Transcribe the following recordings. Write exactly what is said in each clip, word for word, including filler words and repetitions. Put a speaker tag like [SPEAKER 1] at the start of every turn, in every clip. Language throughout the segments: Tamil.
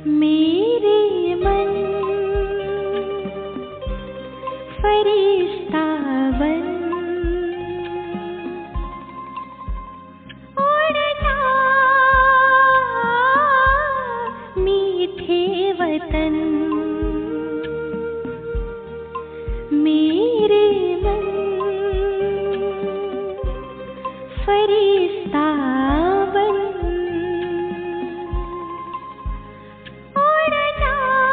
[SPEAKER 1] मेरे मन फरिश्ता बन उड़ जा मीठे वतन। मेरे मन फरिश्ता बन उड़ जा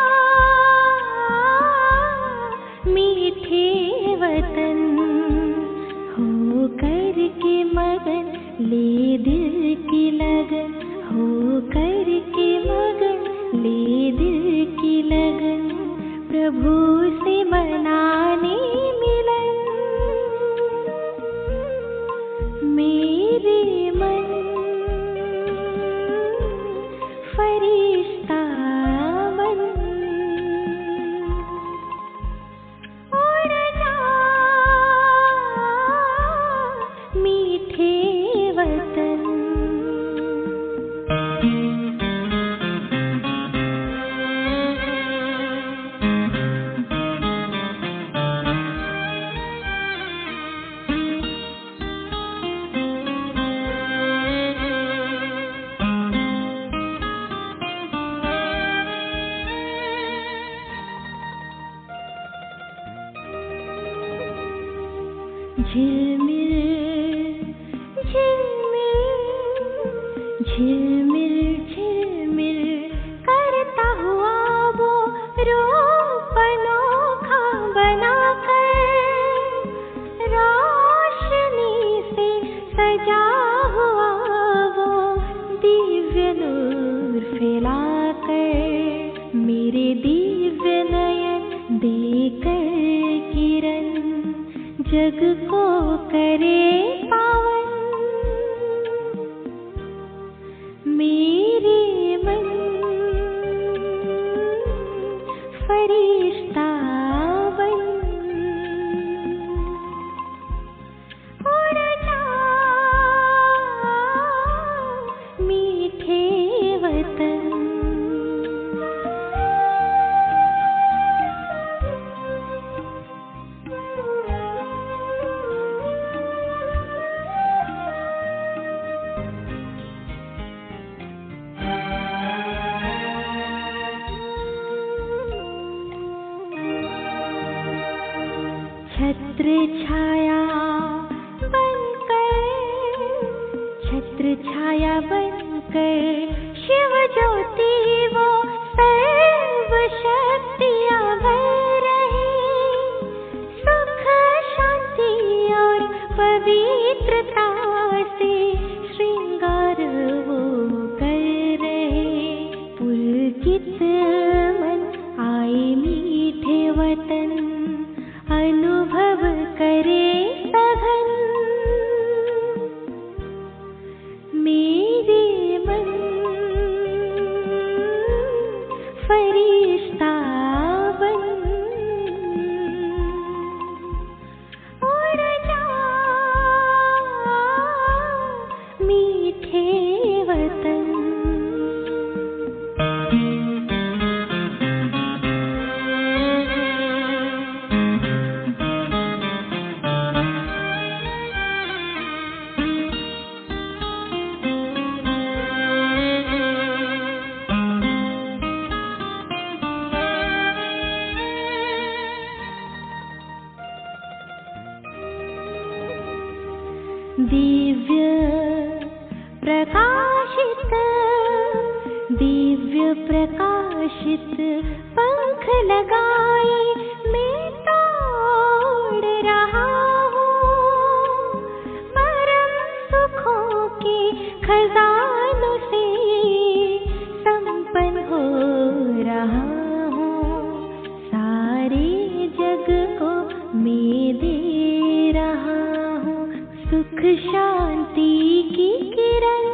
[SPEAKER 1] मीठे वतन। हो कर के मगन ले दिल की लगन, हो कर के मगन ले दिल की लगन। प्रभु से मनाने मिलन। मेरे मन फरिश्ता बन उड़ जा मीठे वतन। झिलमिल झिलमिल झिलमिल झिलमिल करता हुआ वो रूप अनोखा बनाकर, रोशनी से सजा हुआ वो दिव्य नूर फैलाकर। मेरे दिव्य नयन देकर किरण जग को करे पावन। मेरे मन फरिश्ता बन उड़ जा मीठे वतन। छत्र छाया बनकर, छत्र छाया बनकर शिव ज्योति वो सर्व शक्तियाँ भर रहे। सुख शांति और पवित्रता से श्रृंगार वो कर रहे। पुलकित मन आए मीठे वतन, अनुभव करे सघन। मेरे मन फरिश्ता बन उड़ जा मीठे वतन। दिव्य प्रकाशित दिव्य प्रकाशित पंख लगाए मैं तो उड़ रहा हूँ। परम सुखों के खजानों से संपन्न हो रहा हूँ। सारे जग को मैं दे रहा हूँ सुख शांति की किरण।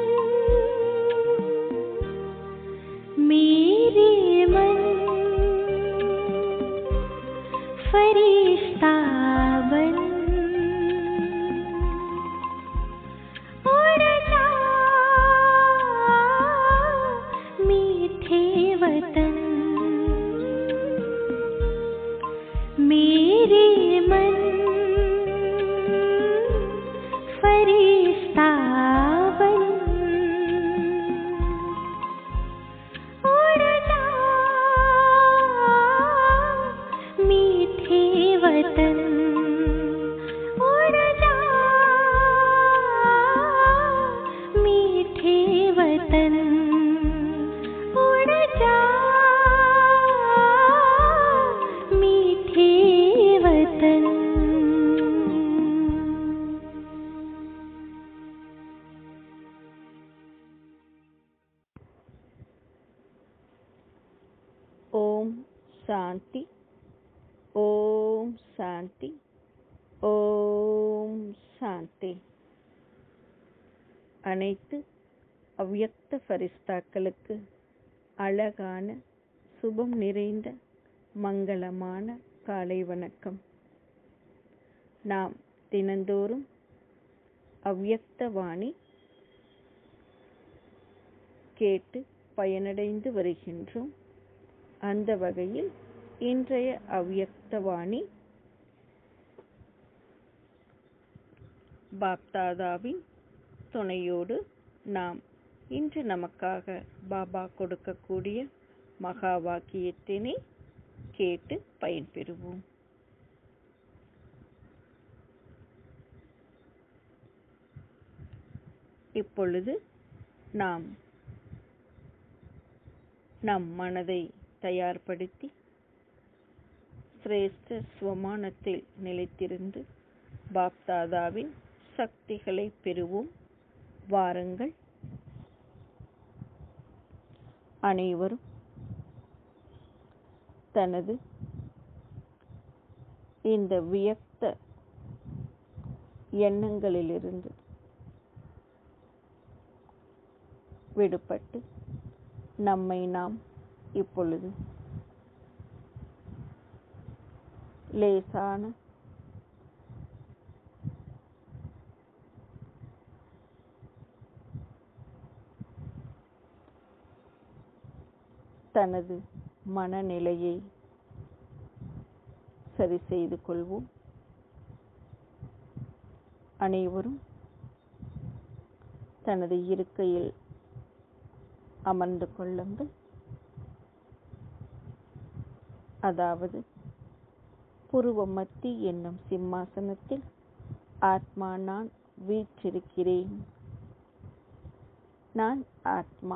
[SPEAKER 1] मेरे मन फरिश्ता बन उड़ जा मीठे वतन।
[SPEAKER 2] சாந்தி. ஓம் சாந்தி. ஓம் சாந்தி. அனைத்து அவ்யக்த ஃபரிஸ்தாக்களுக்கு அழகான சுபம் நிறைந்த மங்களமான காலை வணக்கம். நாம் தினந்தோறும் அவ்யக்த வாணி கேட்டு பயனடைந்து வருகின்றோம். அந்த வகையில் இன்றைய அவ்யக்த வாணி பாப்தாதாவின் துணையோடு நாம் இன்று நமக்காக பாபா கொடுக்கக்கூடிய மகா வாக்கியத்தினை கேட்டு பயன்பெறுவோம். இப்பொழுது நாம் நம் மனதை தயார்படுத்தி சிரேஷ்ட ஸ்வமானத்தில் நிலைத்திருந்து பாப்தாதாவின் சக்திகளை பெறுவோம். வாருங்கள். அனைவரும் தனது இந்த வியக்த எண்ணங்களிலிருந்து விடுபட்டு நம்மை நாம் இப்பொழுது லேசான தனது மனநிலையை சரி செய்து கொள்வோம். அனைவரும் தனது இருக்கையில் அமர்ந்து கொள்ளுங்கள். அதாவது புருவ மத்தி என்னும் சிம்மாசனத்தில் ஆத்மா நான் வீற்றிருக்கிறேன். நான் ஆத்மா.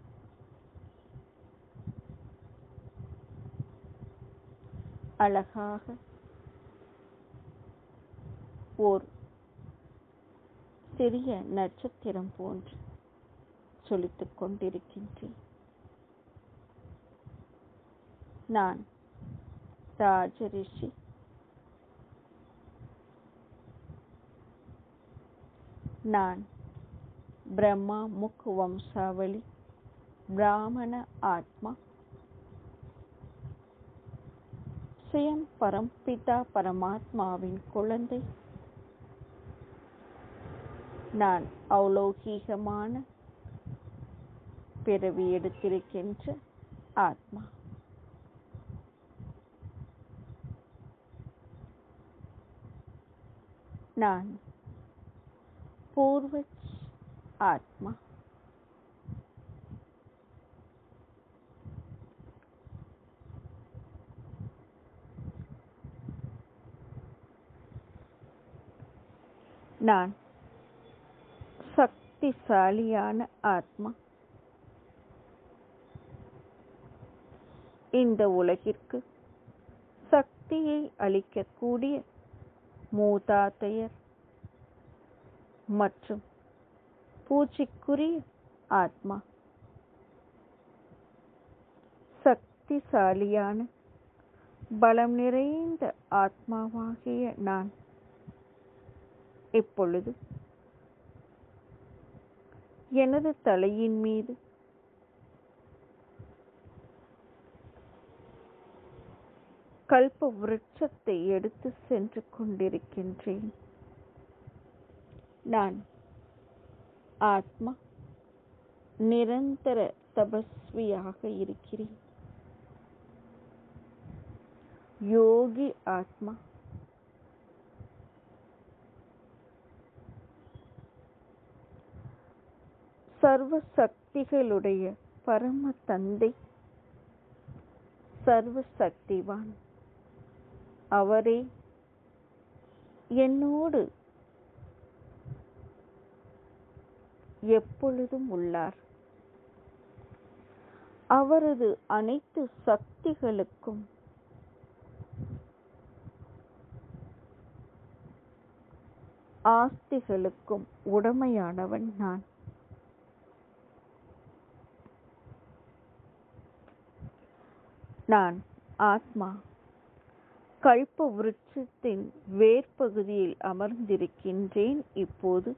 [SPEAKER 2] அழகாக ஓர் சிறிய நட்சத்திரம் போன்று சொலித்துக் கொண்டிருக்கின்றேன். நான் ராஜரிஷி. நான் பிரம்மா முக் வம்சாவளி பிராமண ஆத்மா. சுயம் பரம்பிதா பரமாத்மாவின் குழந்தை. நான் அலௌகீகமான பிறவி எடுத்திருக்கின்ற ஆத்மா. நான் பூர்வஜ் ஆத்மா. நான் சக்திசாலியான ஆத்மா. இந்த உலகிற்கு சக்தியை அளிக்கக்கூடிய மூதாதையர் மற்றும் பூஜைக்குரிய ஆத்மா. சக்திசாலியான பலம் நிறைந்த ஆத்மாவாகிய நான் இப்பொழுது எனது தலையின் மீது கல்ப விருட்சத்தை எடுத்து சென்று கொண்டிருக்கின்றேன். நான் ஆத்மா நிரந்தர தபஸ்வியாக இருக்கிறேன். யோகி ஆத்மா. சர்வ சக்திகளுடைய பரம தந்தை, சர்வ சக்திவான். அவரே என்னோடு எப்பொழுதும் உள்ளார். அவரது அனைத்து சக்திகளுக்கும் ஆஸ்திகளுக்கும் உடமையானவன் நான். நான் ஆத்மா கல்ப விருட்சத்தின் வேர்பகுதியில் அமர்ந்திருக்கின்றேன். இப்போது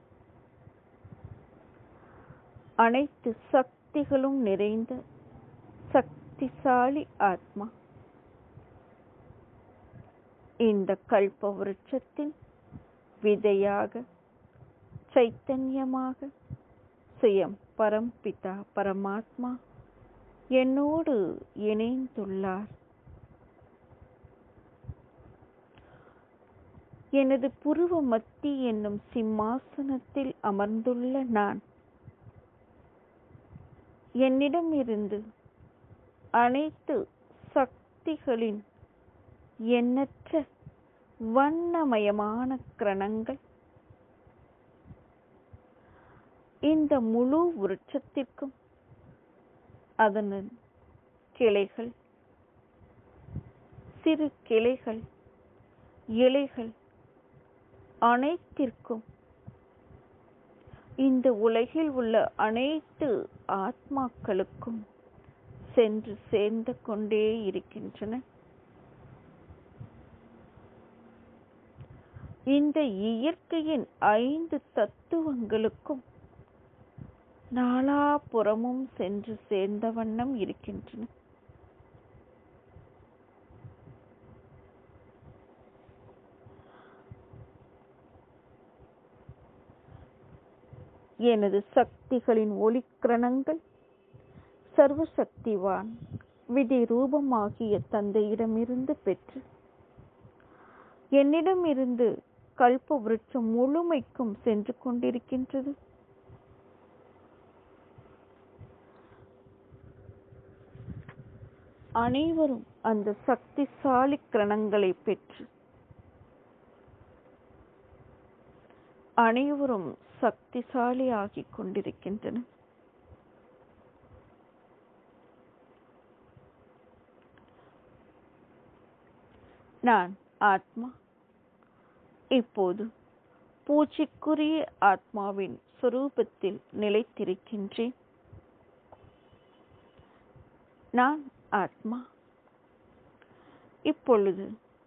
[SPEAKER 2] அனைத்து சக்திகளும் நிறைந்த சக்திசாலி ஆத்மா இந்த கல்ப விருட்சத்தின் விதையாக சைத்தன்யமாக சுயம் பரம்பிதா பரமாத்மா என்னோடு இணைந்துள்ளார். எனது புருவ மத்தி என்னும் சிம்மாசனத்தில் அமர்ந்துள்ள நான் என்னிடம் இருந்து அனைத்து சக்திகளின் எண்ணற்ற வண்ணமயமான கிரணங்கள் இந்த முழு விருட்சத்திற்கும் அதன் கிளைகள், சிறு கிளைகள், இலைகள் அனைத்திற்கும் இந்த உலகில் உள்ள அனைத்து ஆத்மாக்களுக்கும் சென்று சேர்ந்து கொண்டே இருக்கின்றன. இந்த இயற்கையின் ஐந்து தத்துவங்களுக்கும் நாலாபுறமும் சென்று சேர்ந்த வண்ணம் இருக்கின்றன. எனது சக்திகளின் ஒளிக்கிரணங்கள் சர்வசக்திவான் விதி ரூபமாகிய தந்தையிடமிருந்து பெற்று என்னிடமிருந்து கல்ப விருட்சம் முழுமைக்கும் சென்று கொண்டிருக்கின்றது. அனைவரும் அந்த சக்திசாலி கிரணங்களை பெற்று அனைவரும் சக்திசாலி ஆகிக் கொண்டிருக்கின்றனர். நான் ஆத்மா இப்போது பூச்சிக்குரிய ஆத்மாவின் சொரூபத்தில் நிலைத்திருக்கின்றேன். நான் ஆத்மா இப்பொழுது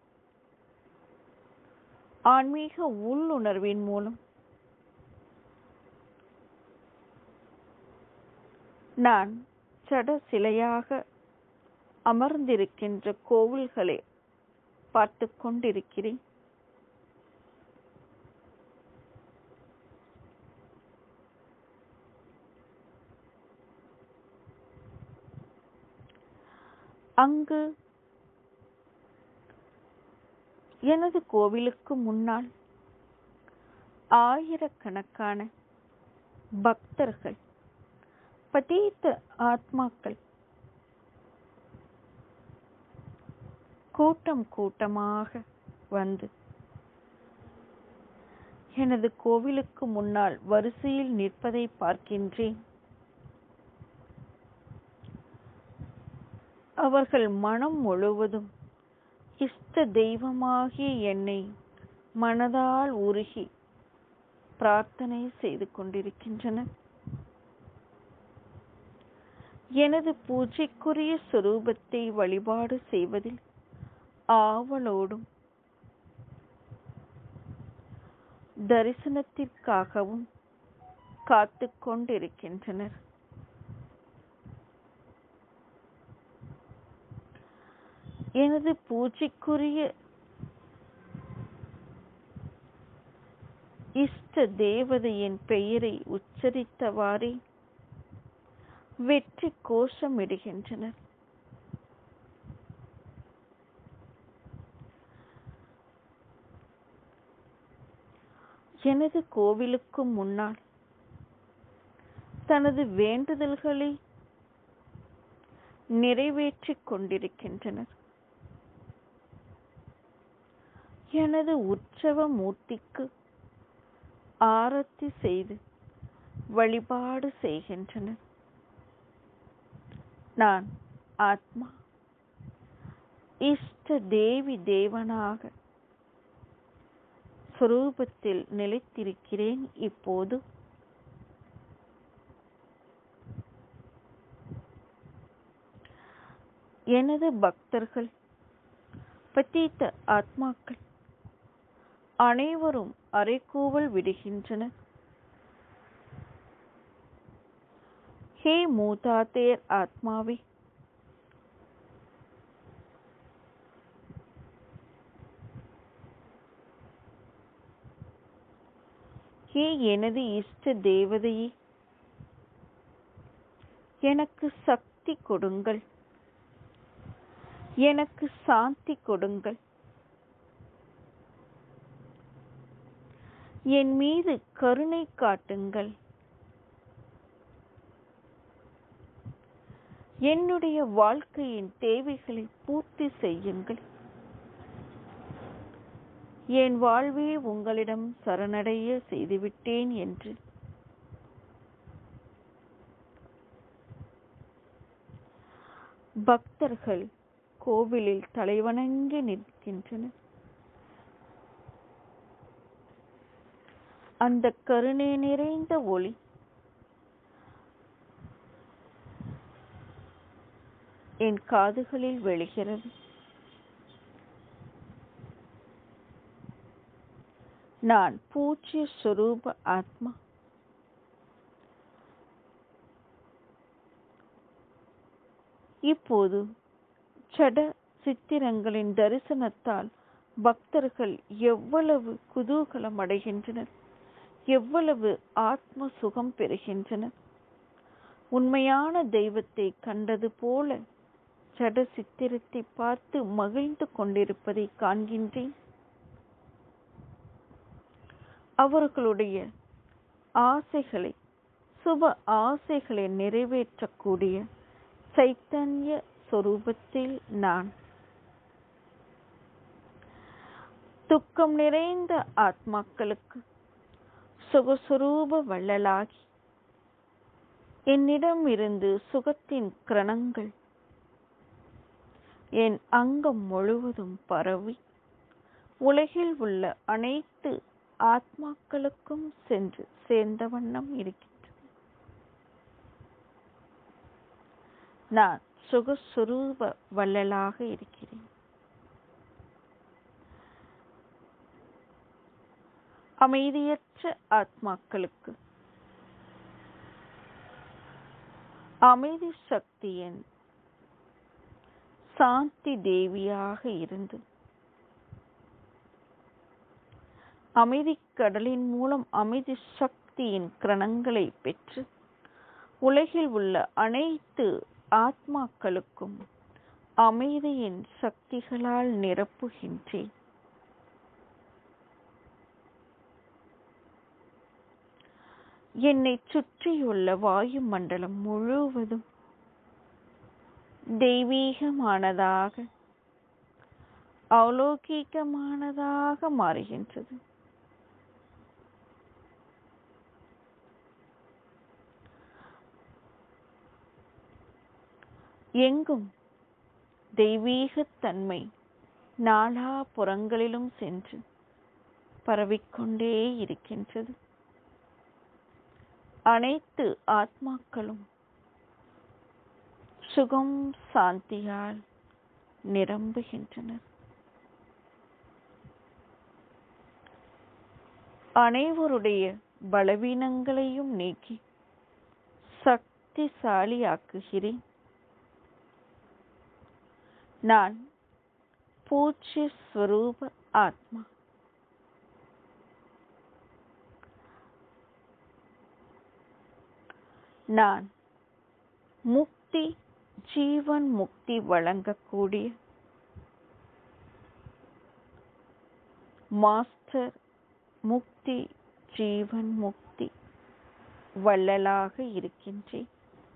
[SPEAKER 2] ஆன்மீக உள்ளுணர்வின் மூலம் நான் சட சிலையாக அமர்ந்திருக்கின்ற கோவில்களை பார்த்து கொண்டிருக்கிறேன். அங்கு எனது கோவிலுக்கு முன்னால் ஆயிரக்கணக்கான பக்தர்கள், பதீத்த ஆத்மாக்கள் கூட்டம் கூட்டமாக வந்து எனது கோவிலுக்கு முன்னால் வரிசையில் நிற்பதை பார்க்கின்றேன். அவர்கள் மனம் முழுவதும் இஷ்ட தெய்வமாகிய என்னை மனதால் உருகி பிரார்த்தனை செய்து கொண்டிருக்கின்றனர். எனது பூஜைக்குரிய சொரூபத்தை வழிபாடு செய்வதில் ஆவலோடும் தரிசனத்திற்காகவும் காத்து கொண்டிருக்கின்றனர். எனது பூஜைக்குரிய இஷ்ட தேவதையின் பெயரை உச்சரித்தவாறே வெற்றி கோஷமிடுகின்றனர். எனது கோவிலுக்கு முன்னால் தனது வேண்டுதல்களை நிறைவேற்றிக் கொண்டிருக்கின்றனர். எனது உற்சவ மூர்த்திக்கு ஆரத்தி செய்து வழிபாடு செய்கின்றனர். நான் ஆத்மா இஷ்ட தேவி தேவனாக ஸ்வரூபத்தில் நிலைத்திருக்கிறேன். இப்போது எனது பக்தர்கள் பதீத்த ஆத்மாக்கள் அனைவரும் அறைகூவல் விடுகின்றனர். ஹே மூதாதையர் ஆத்மாவே, ஹே எனது இஷ்ட தேவதையே, எனக்கு சக்தி கொடுங்கள், எனக்கு சாந்தி கொடுங்கள், என் மீது கருணை காட்டுங்கள், என்னுடைய வாழ்க்கையின் தேவைகளை பூர்த்தி செய்யுங்கள். என் வாழ்வே உங்களிடம் சரணடைய செய்துவிட்டேன் என்று பக்தர்கள் கோவிலில் தலைவணங்கி நிற்கின்றனர். அந்த கருணை நிறைந்த ஒளி என் காதுகளில் விழுகிறது. நான் பூஜ்ய ஸ்வரூப ஆத்மா. இப்போது ஜட சித்திரங்களின் தரிசனத்தால் பக்தர்கள் எவ்வளவு குதூகலம் அடைகின்றனர், எவ்வளவு ஆத்ம சுகம் பெறுகின்றனர். உண்மையான தெய்வத்தை கண்டது போல ஜட சித்திரத்தை பார்த்து மகிழ்ந்து கொண்டிருப்பதை காண்கின்றேன். அவர்களுடைய ஆசைகளை, சுப ஆசைகளை நிறைவேற்றக்கூடிய சைத்தன்ய சொரூபத்தில் நான் துக்கம் நிறைந்த ஆத்மாக்களுக்கு சுகஸ்வரூப வள்ளலாகி என்னிடம் இருந்து சுகத்தின் கிரணங்கள் என் அங்கம் முழுவதும் பரவி உலகில் உள்ள அனைத்து ஆத்மாக்களுக்கும் சென்று சேர்ந்த வண்ணம் இருக்கின்றது. நான் சுகஸ்வரூப வள்ளலாக இருக்கிறேன். அமைதியற்ற ஆத்மாக்களுக்கு அமைதி சக்தியின் சாந்தி தேவியாக இருந்து அமைதி கடலின் மூலம் அமைதி சக்தியின் கிரணங்களை பெற்று உலகில் உள்ள அனைத்து ஆத்மாக்களுக்கும் அமைதியின் சக்திகளால் நிரப்புகின்றேன். என்னை சுற்றியுள்ள வாயு மண்டலம் முழுவதும் தெய்வீகமானதாக, அலௌகீகமானதாக மாறுகின்றது. எங்கும் தெய்வீகத்தன்மை நாலா புறங்களிலும் சென்று பரவிக்கொண்டே இருக்கின்றது. அனைத்து ஆத்மாக்களும் சுகம் சாந்தியால் நிரம்புகின்றனர். அனைவருடைய பலவீனங்களையும் நீக்கி சக்திசாலியாக்குகிறேன். நான் பூஜ்ய ஸ்வரூப ஆத்மா. நான் முக்தி, ஜீவன் முக்தி வழங்கக்கூடிய மாஸ்டர் முக்தி, ஜீவன் முக்தி வள்ளலாக இருக்கின்றேன்.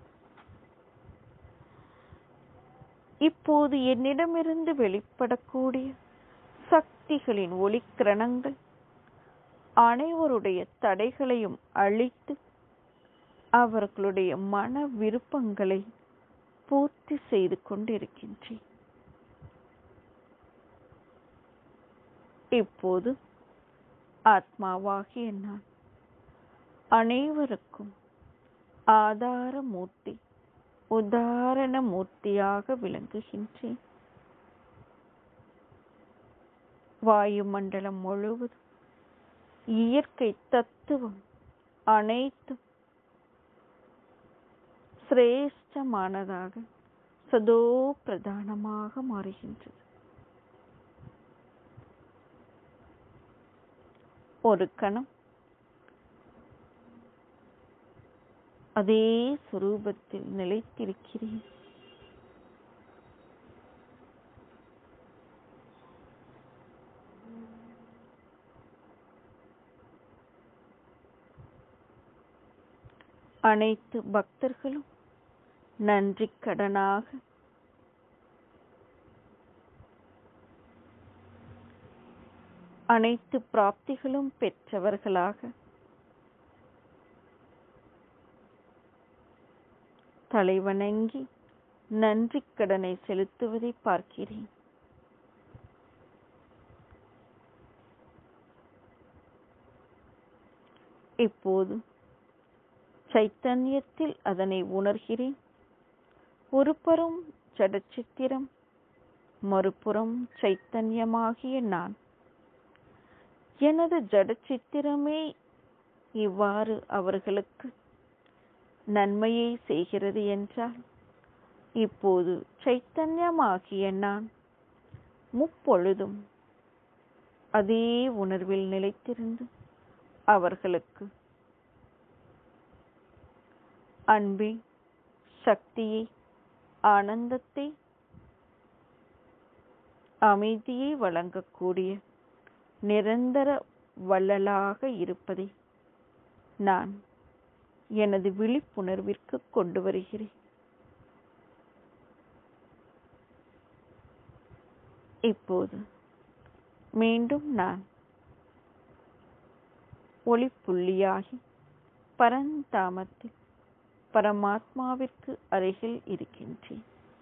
[SPEAKER 2] இப்போது என்னிடமிருந்து வெளிப்படக்கூடிய சக்திகளின் ஒளிக்கிரணங்கள் அனைவருடைய தடைகளையும் அழித்து அவர்களுடைய மன விருப்பங்களை பூர்த்தி செய்து கொண்டிருக்கின்றேன். இப்போது ஆத்மாவாகிய நான் அனைவருக்கும் ஆதார மூர்த்தி, உதாரண மூர்த்தியாக விளங்குகின்றேன். வாயுமண்டலம் முழுவதும் இயற்கை தத்துவம் அனைத்தும் சிரேஷ்டமானதாக சதோ பிரதானமாக மாறுகின்றது. ஒரு கணம் அதே சுரூபத்தில் நிலைத்திருக்கிறேன். அனைத்து பக்தர்களும் நன்றி கடனாக அனைத்து பிராப்திகளும் பெற்றவர்களாக தலைவணங்கி நன்றி கடனை செலுத்துவதை பார்க்கிறேன். இப்போது சைத்தன்யத்தில் அதனை உணர்கிறேன். ஒரு புறம் ஜடச்சித்திரம், மறுபுறம் சைத்தன்யமாகிய நான். எனது ஜடச்சித்திரமே இவ்வாறு அவர்களுக்கு நன்மையை செய்கிறது என்றால், இப்போது சைத்தன்யமாகிய நான் முப்பொழுதும் அதே உணர்வில் நிலைத்திருந்து அவர்களுக்கு அன்பை, சக்தியை, ஆனந்தத்தை, அமைதியை வழங்கக்கூடிய நிரந்தர வள்ளலாக இருப்பதை நான் எனது விழிப்புணர்விற்கு கொண்டு வருகிறேன். இப்போது மீண்டும் நான் ஒளிப்புள்ளியாகி பரந்தாமத்தில் பரமாத்மாவிற்கு அருகில் இருக்கின்றேன்.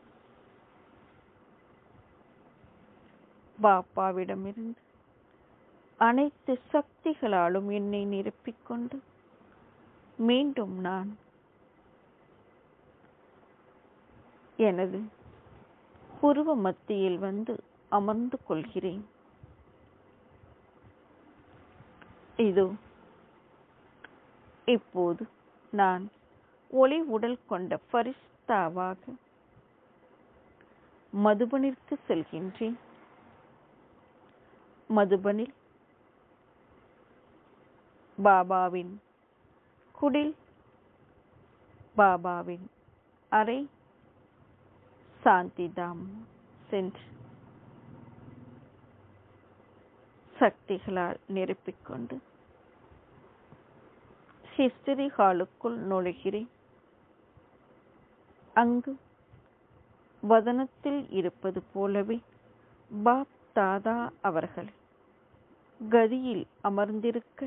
[SPEAKER 2] பாப்பாவிடமிருந்து அனைத்து சக்திகளாலும் என்னை நிரப்பிக்கொண்டு மீண்டும் நான் எனது புருவ மத்தியில் வந்து அமர்ந்து கொள்கிறேன். இதோ இப்போது நான் ஒளி உடல் கொண்ட பரிஸ்தாவாக மதுபனிற்கு செல்கின்றேன். மதுபனில் பாபாவின் குடில், பாபாவின் அறை, சாந்திதாம் சென்று சக்திகளால் நிரப்பிக்கொண்டு ஹிஸ்டரி ஹாலுக்குள் நுழைகிறேன். அங்கு வதனத்தில் இருப்பது போலவே பாப் தாதா அவர்கள் கதியில் அமர்ந்திருக்க,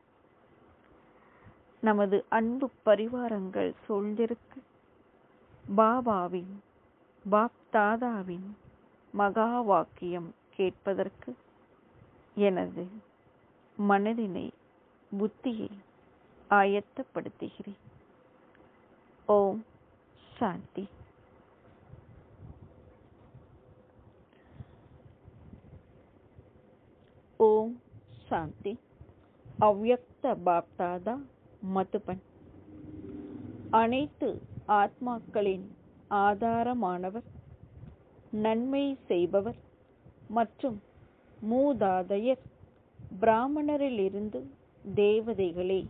[SPEAKER 2] நமது அன்பு பரிவாரங்கள் சூழ்ந்திருக்க, பாபாவின், பாப் தாதாவின் மகா வாக்கியம் கேட்பதற்கு எனது மனதினை, புத்தியை ஆயத்தப்படுத்துகிறேன். ஓம் சாந்தி. ஓம் சாந்தி. அவ்யக்த பாப்தாதா மதுபன் அனைத்து ஆத்மாக்களின் ஆதாரமானவர், நன்மை செய்பவர் மற்றும் மூதாதையர் பிராமணரிலிருந்து தேவதைகளே.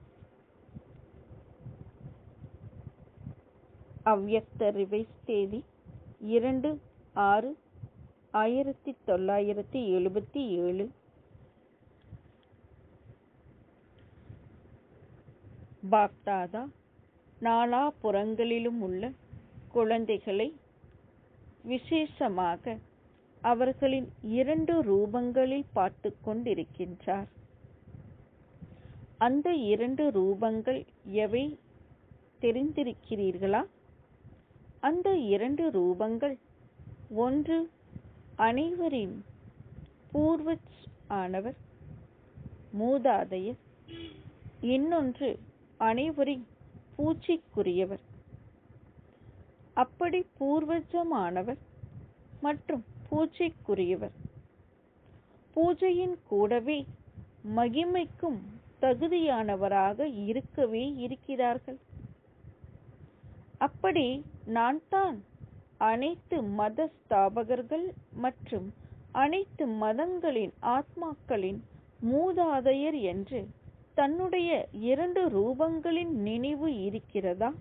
[SPEAKER 2] அவ்யக்த ரிவைஸ் தேதி இரண்டு ஆறு ஆயிரத்தி தொள்ளாயிரத்தி எழுபத்தி ஏழு. பாப்தாதா நாலாபுறங்களிலும் உள்ள குழந்தைகளை விசேஷமாக அவர்களின் இரண்டு ரூபங்களில் பார்த்து கொண்டிருக்கின்றார். அந்த இரண்டு ரூபங்கள் எவை தெரிந்திருக்கிறீர்களா? அந்த இரண்டு ரூபங்கள், ஒன்று அனைவரின் பூர்வஜ் ஆனவர், மூதாதையர். இன்னொன்று அனைவரின் பூஜைக்குரியவர். அப்படி பூர்வஜமானவர் மற்றும் பூஜைக்குரியவர். பூஜையின் கூடவே மகிமைக்கும் தகுதியானவராக இருக்கவே இருக்கிறார்கள். அப்படி நான் தான் அனைத்து மத ஸ்தாபகர்கள் மற்றும் அனைத்து மதங்களின் ஆத்மாக்களின் மூதாதையர் என்று தன்னுடைய இரண்டு ரூபங்களின் நினைவு இருக்கிறதா?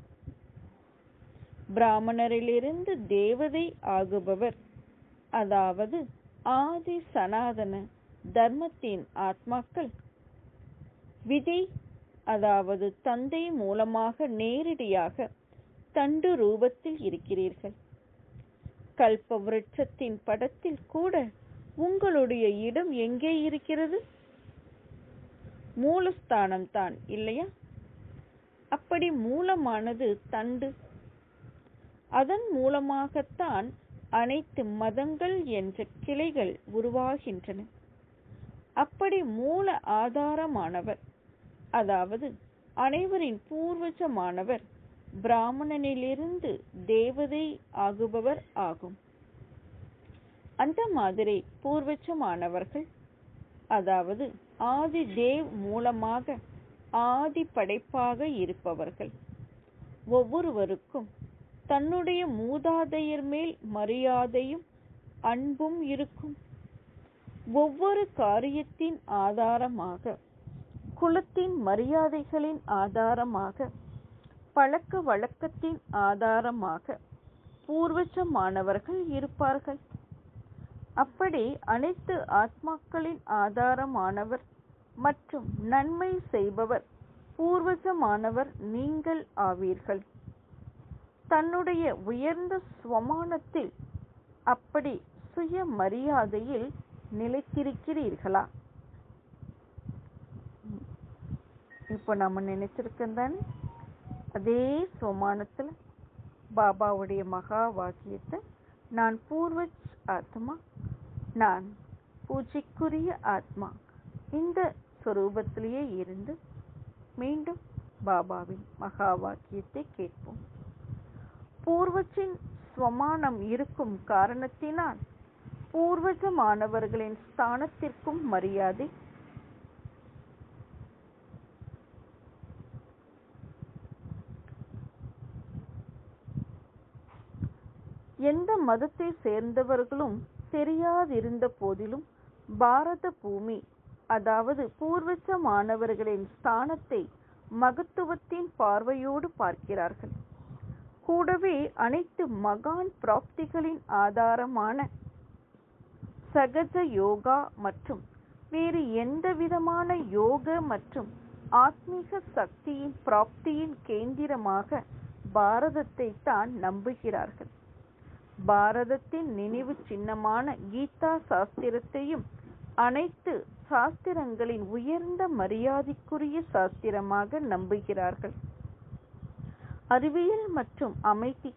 [SPEAKER 2] பிராமணரிலிருந்து தேவதை ஆகுபவர், அதாவது ஆதி சனாதன தர்மத்தின் ஆத்மாக்கள் விதி, அதாவது தந்தை மூலமாக நேரடியாக தண்டு ரூபத்தில் இருக்கிறீர்கள். கல்ப விருட்சத்தின் படத்தில் கூட உங்களுடைய இடம் எங்கே இருக்கிறது? மூலஸ்தானம் தான், இல்லையா? அப்படி மூலமானது தண்டு. அதன் மூலமாகத்தான் அனைத்து மதங்கள் என்ற கிளைகள் உருவாகின்றன. அப்படி மூல ஆதாரமானவர், அதாவது அனைவரின் பூர்வஜமானவர் பிராமணனிலிருந்து தேவதை ஆகுபவர் ஆகும். அந்த மாதிரி பூர்வஜமானவர்கள், அதாவது ஆதி தேவ் மூலமாக ஆதி படைப்பாக இருப்பவர்கள், ஒவ்வொருவருக்கும் தன்னுடைய மூதாதையர் மேல் மரியாதையும் அன்பும் இருக்கும். ஒவ்வொரு காரியத்தின் ஆதாரமாக, குலத்தின் மரியாதைகளின் ஆதாரமாக, பழக்க வழக்கத்தின் ஆதாரமாக பூர்வஜமானவர்கள் இருப்பார்கள். அப்படி அனைத்து ஆத்மாக்களின் ஆதாரமானவர் மற்றும் நன்மை செய்பவர் பூர்வஜமானவர் நீங்கள் ஆவீர்கள். தன்னுடைய உயர்ந்த ஸ்வமானத்தில் அப்படி சுய மரியாதையில் நிலைத்திருக்கிறீர்களா? இப்போ நம்ம நினைச்சிருக்கேன் அதே ஸ்வமானத்தில் பாபாவுடைய மகா வாக்கியத்தை, நான் பூர்வஜ் ஆத்மா, நான் பூஜைக்குரிய ஆத்மா, இந்த ஸ்வரூபத்திலேயே இருந்து மீண்டும் பாபாவின் மகா வாக்கியத்தை கேட்போம். பூர்வஜின் ஸ்வமானம் இருக்கும் காரணத்தினால் பூர்வஜமானவர்களின் ஸ்தானத்திற்கும் மரியாதை, எந்த மதத்தை சேர்ந்தவர்களும் தெரியாதிருந்த போதிலும் பாரத பூமி, அதாவது பூர்வஜமானவர்களின் ஸ்தானத்தை மகத்துவத்தின் பார்வையோடு பார்க்கிறார்கள். கூடவே அனைத்து மகான் பிராப்திகளின் ஆதாரமான சகஜ யோகா மற்றும் வேறு எந்த விதமான யோக மற்றும் ஆத்மீக சக்தியின் பிராப்தியின் கேந்திரமாக பாரதத்தை தான் நம்புகிறார்கள். பாரதத்தின் நினைவு சின்னமான கீதா சாஸ்திரத்தையும் அனைத்து சாஸ்திரங்களின் உயர்ந்த மரியாதைக்குரிய சாஸ்திரமாக நம்புகிறார்கள். அறிவியல் மற்றும் அமைதி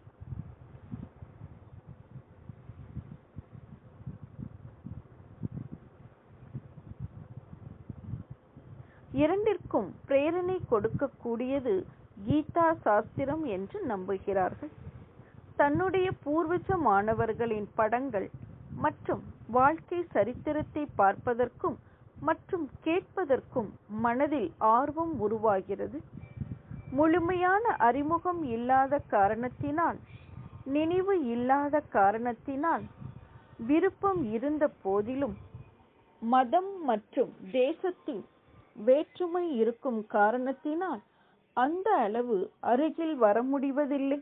[SPEAKER 2] இரண்டிற்கும் பிரேரணை கொடுக்கக்கூடியது கீதா சாஸ்திரம் என்று நம்புகிறார்கள். தன்னுடைய பூர்வஜமானவர்களின் படங்கள் மற்றும் வாழ்க்கை சரித்திரத்தை பார்ப்பதற்கும் மற்றும் கேட்பதற்கும் மனதில் ஆர்வம் உருவாகிறது. முழுமையான அறிமுகம் இல்லாத காரணத்தினால், நினைவு இல்லாத காரணத்தினால், விருப்பம் இருந்த போதிலும் மதம் மற்றும் தேசத்தின் வேற்றுமை இருக்கும் காரணத்தினால் அந்த அளவு அருகில் வர முடிவதில்லை.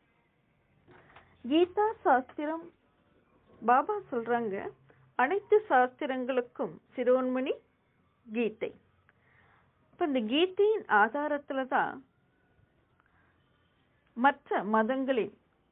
[SPEAKER 2] கீதா சாஸ்திரம், பாபா சொல்றாங்க, அனைத்து சாஸ்திரங்களுக்கும் சிரோன்மணி கீதை. இப்ப இந்த கீதையின் ஆதாரத்துல தான் மற்ற மதங்களின்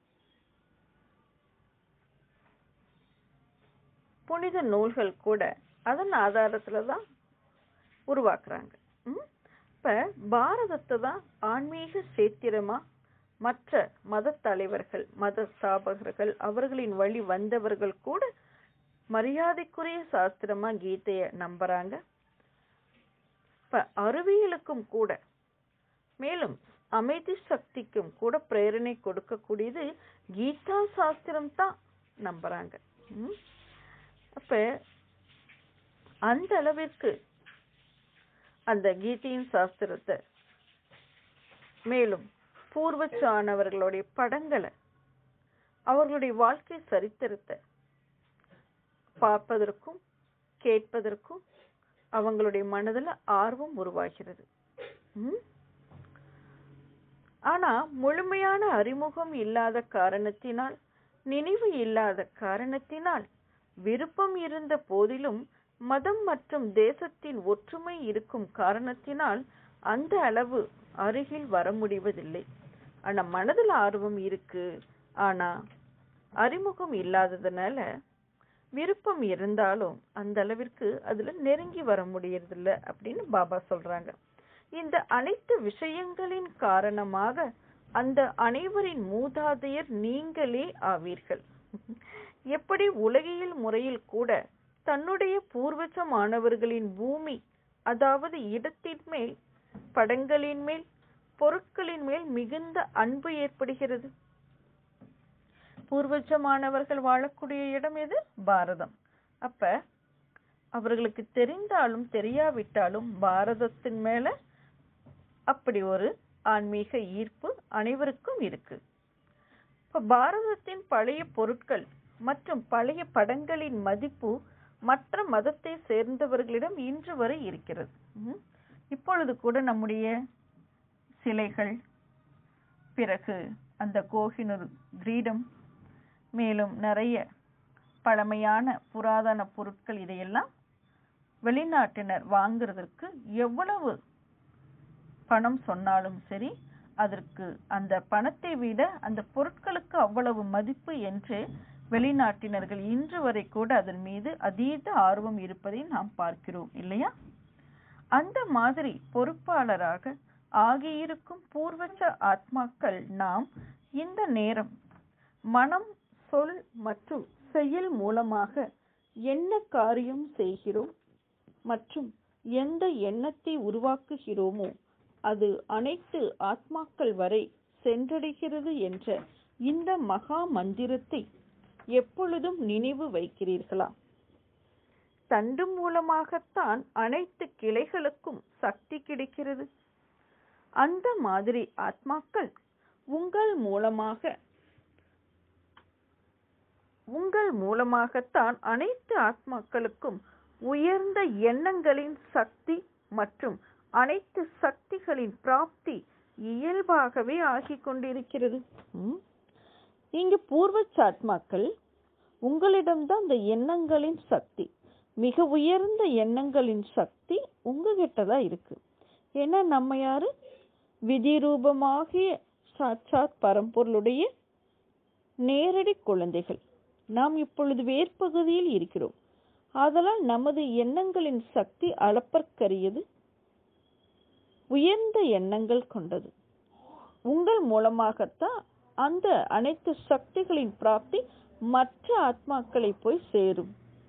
[SPEAKER 2] புனித நூல்கள் கூட அதன் ஆதாரத்துல தான் உருவாக்குறாங்க. இப்ப பாரதத்தை தான் ஆன்மீக சேத்திரமா மற்ற மத தலைவர்கள், மத ஸ்தாபகர்கள், அவர்களின் வழி வந்தவர்கள் கூட மரியாதைக்குரிய சாஸ்திரமா கீதைய நம்புறாங்க. இப்ப அறிவியலுக்கும் கூட, மேலும் அமைதி சக்திக்கும் கூட பிரேரணை கொடுக்கக்கூடியது கீதா சாஸ்திரம் தான் நம்புறாங்க. அப்ப
[SPEAKER 3] அந்த அளவிற்கு அந்த கீதையின் சாஸ்திரத்தை மேலும் பூர்வச்சானவர்களுடைய படங்களை, அவர்களுடைய வாழ்க்கை சரித்திரத்தை பார்ப்பதற்கும் கேட்பதற்கும் அவங்களுடைய மனதில் ஆர்வம் உருவாகிறது. ஆனா முழுமையான அறிமுகம் இல்லாத காரணத்தினால், நினைவு இல்லாத காரணத்தினால், விருப்பம் இருந்த போதிலும் மதம் மற்றும் தேசத்தின் ஒற்றுமை இருக்கும் காரணத்தினால் அந்த அளவு அருகில் வர முடிவதில்லை. ஆனா மனதில் ஆர்வம் இருக்கு, ஆனா அறிமுகம் இல்லாததுனால விருப்பம் இருந்தாலும் அந்த அளவிற்கு அதுல நெருங்கி வர முடியறதில்ல அப்படின்னு பாபா சொல்றாங்க. இந்த அனைத்து விஷயங்களின் காரணமாக அந்த அனைவரின் மூதாதையர் நீங்களே ஆவீர்கள். எப்படி உலகியல் முறையில் கூட தன்னுடைய பூர்வஜமானவர்களின் பூமி, அதாவது இடத்தின் மேல், படங்களின் மேல், பொருட்களின் மேல் மிகுந்த அன்பு ஏற்படுகிறது. பூர்வஜமானவர்கள் வாழக்கூடிய இடம் எது? பாரதம். அப்ப அவர்களுக்கு தெரிந்தாலும் தெரியாவிட்டாலும் பாரதத்தின் மேல அப்படி ஒரு ஆன்மீக ஈர்ப்பு அனைவருக்கும் இருக்கு. இப்ப பாரதத்தின் பழைய பொருட்கள் மற்றும் பழைய படங்களின் மதிப்பு மற்ற மதத்தை சேர்ந்தவர்களிடம் இன்று வரை இருக்கிறது. இப்பொழுது கூட நம்முடைய சிலைகள், பிறகு அந்த கோஹினூர் கிரீடம், மேலும் நிறைய பழமையான புராதன பொருட்கள், இதையெல்லாம் வெளிநாட்டினர் வாங்குறதற்கு எவ்வளவு பணம் சொன்னாலும் சரி, அதற்கு அந்த பணத்தை விட அந்த பொருட்களுக்கு அவ்வளவு மதிப்பு என்று வெளிநாட்டினர்கள் இன்று வரை கூட அதன் மீது அதீத ஆர்வம் இருப்பதை நாம் பார்க்கிறோம் இல்லையா? அந்த மாதிரி பொறுப்பாளராக ஆகியிருக்கும் பூர்வஜ ஆத்மாக்கள் நாம் இந்த நேரம் மனம், சொல் மற்றும் செயல் மூலமாக என்ன காரியம் செய்கிறோம் மற்றும் எந்த எண்ணத்தை உருவாக்குகிறோமோ அது அனைத்து ஆத்மாக்கள் வரை சென்றடைகிறது என்ற இந்த மகா மந்திரத்தை எப்பொழுதும் நினைவு வைக்கிறீர்களா? தண்டு மூலமாகத்தான் அனைத்து கிளைகளுக்கும் சக்தி கிடைக்கிறது. அந்த மாதிரி ஆத்மாக்கள் உங்கள் மூலமாக உங்கள் மூலமாகத்தான் அனைத்து ஆத்மாக்களுக்கும் உயர்ந்த எண்ணங்களின் சக்தி மற்றும் அனைத்து சக்திகளின் பிராப்தி இயல்பாகவே ஆகிக் கொண்டிருக்கிறது. இங்கு பூர்வச்சாத்மாக்கள் உங்களிடம்தான் அந்த எண்ணங்களின் சக்தி, மிக உயர்ந்த எண்ணங்களின் சக்தி உங்ககிட்ட தான் இருக்கு. ஏன்னா நம்ம யாரு? விதி ரூபமாகிய சாட்சாத் பரம்பொருளுடைய நேரடி குழந்தைகள். நாம் இப்பொழுது வேர்பகுதியில் இருக்கிறோம். ஆதலால் நமது எண்ணங்களின் சக்தி அளப்பற்கரியது, உயர்ந்த எண்ணங்கள் கொண்டது. உங்கள் மூலமாகத்தான் அந்த அனைத்து சக்திகளின் பிராப்தி மற்ற ஆத்மாக்களை போய் சேரும்.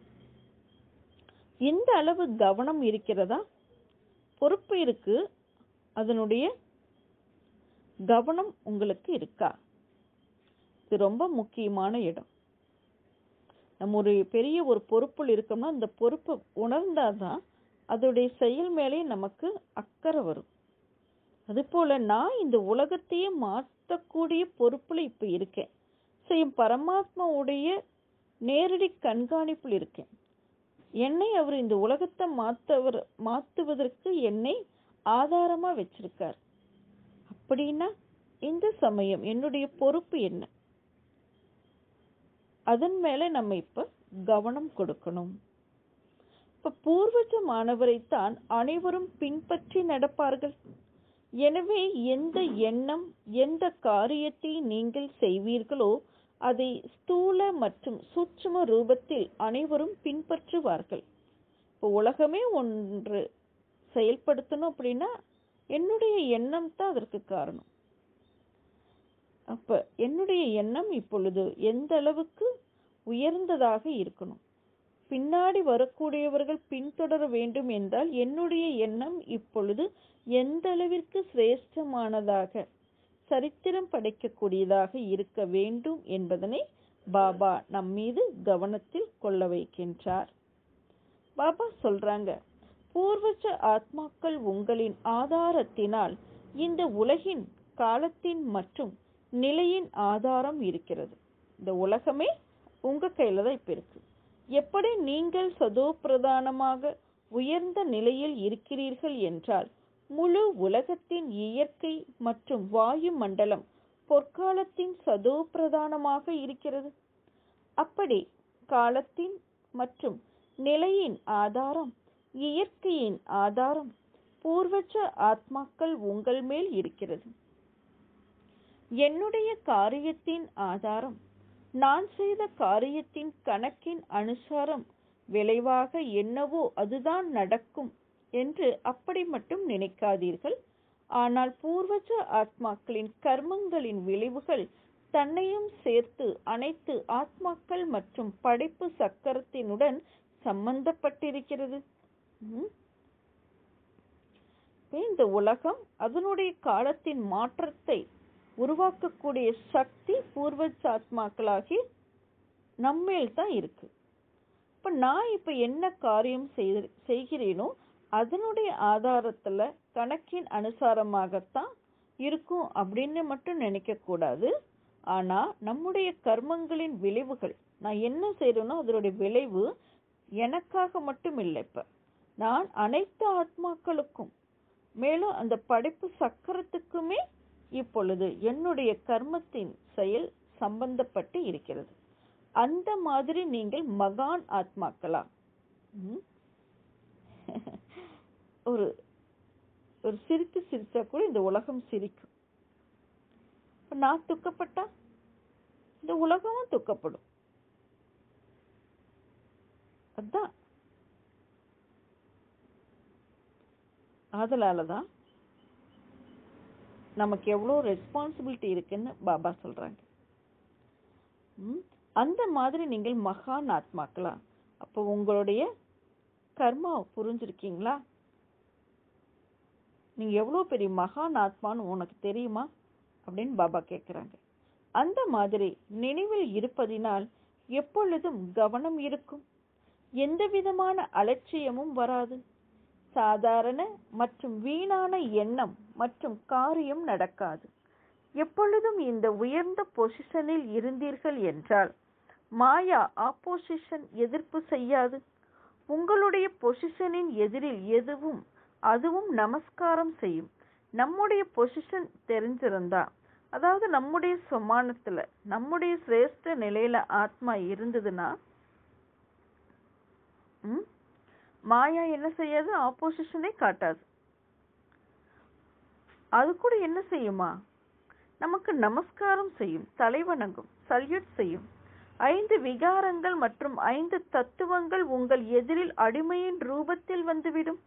[SPEAKER 3] இந்த அளவு கவனம் இருக்கிறதா? பொறுப்பு இருக்கு, அதனுடைய கவனம் உங்களுக்கு இருக்கா? இது ரொம்ப முக்கியமான இடம். நம்ம ஒரு பெரிய ஒரு பொறுப்பில் இருக்கோம்னா அந்த பொறுப்பை உணர்ந்தாதான் அதோடைய செயல் மேலே நமக்கு அக்கறை வரும். அது போல நான் இந்த உலகத்தையே மாற்றக்கூடிய பொறுப்புல இப்ப இருக்கேன். செய்யும் பரமாத்மாவுடைய நேரடி கண்காணிப்பில் இருக்கேன். என்னை அவர் இந்த உலகத்தை மாத்தவர் மாத்துவதற்கு என்னை ஆதாரமா வச்சிருக்கார். அப்படின்னா இந்த சமயம் என்னுடைய பொறுப்பு என்ன? அதன் மேல நம்ம இப்ப கவனம் கொடுக்கணும். இப்ப பூர்வஜ மாணவரைத்தான் அனைவரும் பின்பற்றி நடப்பார்கள். எனவே எந்த எண்ணம், எந்த காரியத்தை நீங்கள் செய்வீர்களோ அதை ஸ்தூல மற்றும் சூட்சும ரூபத்தில் அனைவரும் பின்பற்றுவார்கள். இப்போ உலகமே ஒன்று செயல்படுத்தணும் அப்படின்னா என்னுடைய எண்ணம் தான் அதற்கு காரணம். அப்ப என்னுடைய எண்ணம் இப்பொழுது எந்த அளவுக்கு உயர்ந்ததாக இருக்கணும், பின்னாடி வரக்கூடியவர்கள் பின்தொடர வேண்டும் என்றால் என்னுடைய எண்ணம் இப்பொழுது எந்த அளவிற்கு சிரேஷ்டமானதாக, சரித்திரம் படைக்கக்கூடியதாக இருக்க வேண்டும் என்பதனை பாபா நம் மீது கவனத்தில் கொள்ள வைக்கின்றார். பாபா சொல்றாங்க, பூர்வஜ ஆத்மாக்கள் உங்களின் ஆதாரத்தினால் இந்த உலகின் காலத்தின் மற்றும் நிலையின் ஆதாரம் இருக்கிறது. இந்த உலகமே உங்க கையில தான் இப்ப இருக்கு. எப்படி நீங்கள் சதோ பிரதானமாக உயர்ந்த நிலையில் இருக்கிறீர்கள் என்றால், முழு உலகத்தின் இயற்கை மற்றும் வாயு மண்டலம் பொற்காலத்தின் சதோ பிரதானமாக இருக்கிறது. அப்படி காலத்தின் மற்றும் நிலையின் ஆதாரம், இயற்கையின் ஆதாரம், பூர்வஜ ஆத்மாக்கள் உங்கள் மேல் இருக்கிறது. என்னுடைய காரியத்தின் ஆதாரம், நான் செய்த காரியத்தின் கணக்கின் அனுசாரம் விளைவாக என்னவோ அதுதான் நடக்கும் என்று அப்படி மட்டும் நினைக்காதீர்கள். ஆனால் பூர்வஜ ஆத்மாக்களின் கர்மங்களின் விளைவுகள் தன்னையும் சேர்த்து அனைத்து ஆத்மாக்கள் மற்றும் படைப்பு சக்கரத்தினுடன் சம்பந்தப்பட்டிருக்கிறது. இந்த உலகம் அதனுடைய காலத்தின் மாற்றத்தை உருவாக்கக்கூடிய சக்தி பூர்வஜ ஆத்மாக்களாகி நம்மேல் தான் இருக்கு. இப்ப நான் இப்ப என்ன காரியம் செய்கிறேனோ அதனுடைய ஆதாரத்துல கணக்கின் அனுசாரமாகத்தான் இருக்கும் அப்படின்னு மட்டும் நினைக்க கூடாது. ஆனா நம்முடைய கர்மங்களின் விளைவுகள், நான் என்ன செய்யறேனோ அதனுடைய விளைவு எனக்காக மட்டும் இல்லை. இப்ப நான் அனைத்து ஆத்மாக்களுக்கும் மேலும் அந்த படைப்பு சக்கரத்துக்குமே இப்பொழுது என்னுடைய கர்மத்தின் செயல் சம்பந்தப்பட்டு இருக்கிறது. அந்த மாதிரி நீங்கள் மகான் ஆத்மாக்களா? ஒரு ஒரு சிரித்து சிரிச்சா கூட இந்த உலகம் சிரிக்கும். நான் துக்கப்பட்டா இந்த உலகமும் துக்கப்படும். அதான் அதனாலதான் நமக்கு எவ்வளவு ரெஸ்பான்சிபிலிட்டி இருக்குன்னு பாபா சொல்றாங்க. அந்த மாதிரி நீங்கள் மகான் ஆத்மாக்களா? அப்போ உங்களுடைய கர்மா புரிஞ்சிருக்கீங்களா? நீங்க எவ்வளவு பெரிய மகான் ஆத்மான்னு உனக்கு தெரியுமா அப்படின்னு பாபா கேட்கிறாங்க. அந்த மாதிரி நினைவில் இருப்பதினால் எப்பொழுதும் கவனம் இருக்கும். எந்த விதமான அலட்சியமும் வராது. சாதாரண மற்றும் வீணான எண்ணம் மற்றும் காரியம் நடக்காது. எப்பொழுதும் இந்த உயர்ந்த பொசிஷனில் இருந்தீர்கள் என்றால் மாயா ஆப்போசிஷன் எதிர்ப்பு செய்யாது. உங்களுடைய பொசிஷனின் எதிரில் எதுவும் அதுவும் நமஸ்காரம் செய்யும். நம்முடைய பொசிஷன் தெரிஞ்சிருந்தா, அதாவது நம்முடைய சமானத்துல நம்முடைய சிரேஷ்ட நிலையில ஆத்மா இருந்ததுன்னா மாயா என்ன செய்யாது? ஆப்போசிஷனே காட்டாது. அது கூட என்ன செய்யுமா? நமக்கு நமஸ்காரம் செய்யும், தலைவணங்கும், சல்யூட் செய்யும். ஐந்து விகாரங்கள் மற்றும் ஐந்து தத்துவங்கள் உங்கள் எதிரில் அடிமையின் ரூபத்தில் வந்துவிடும்.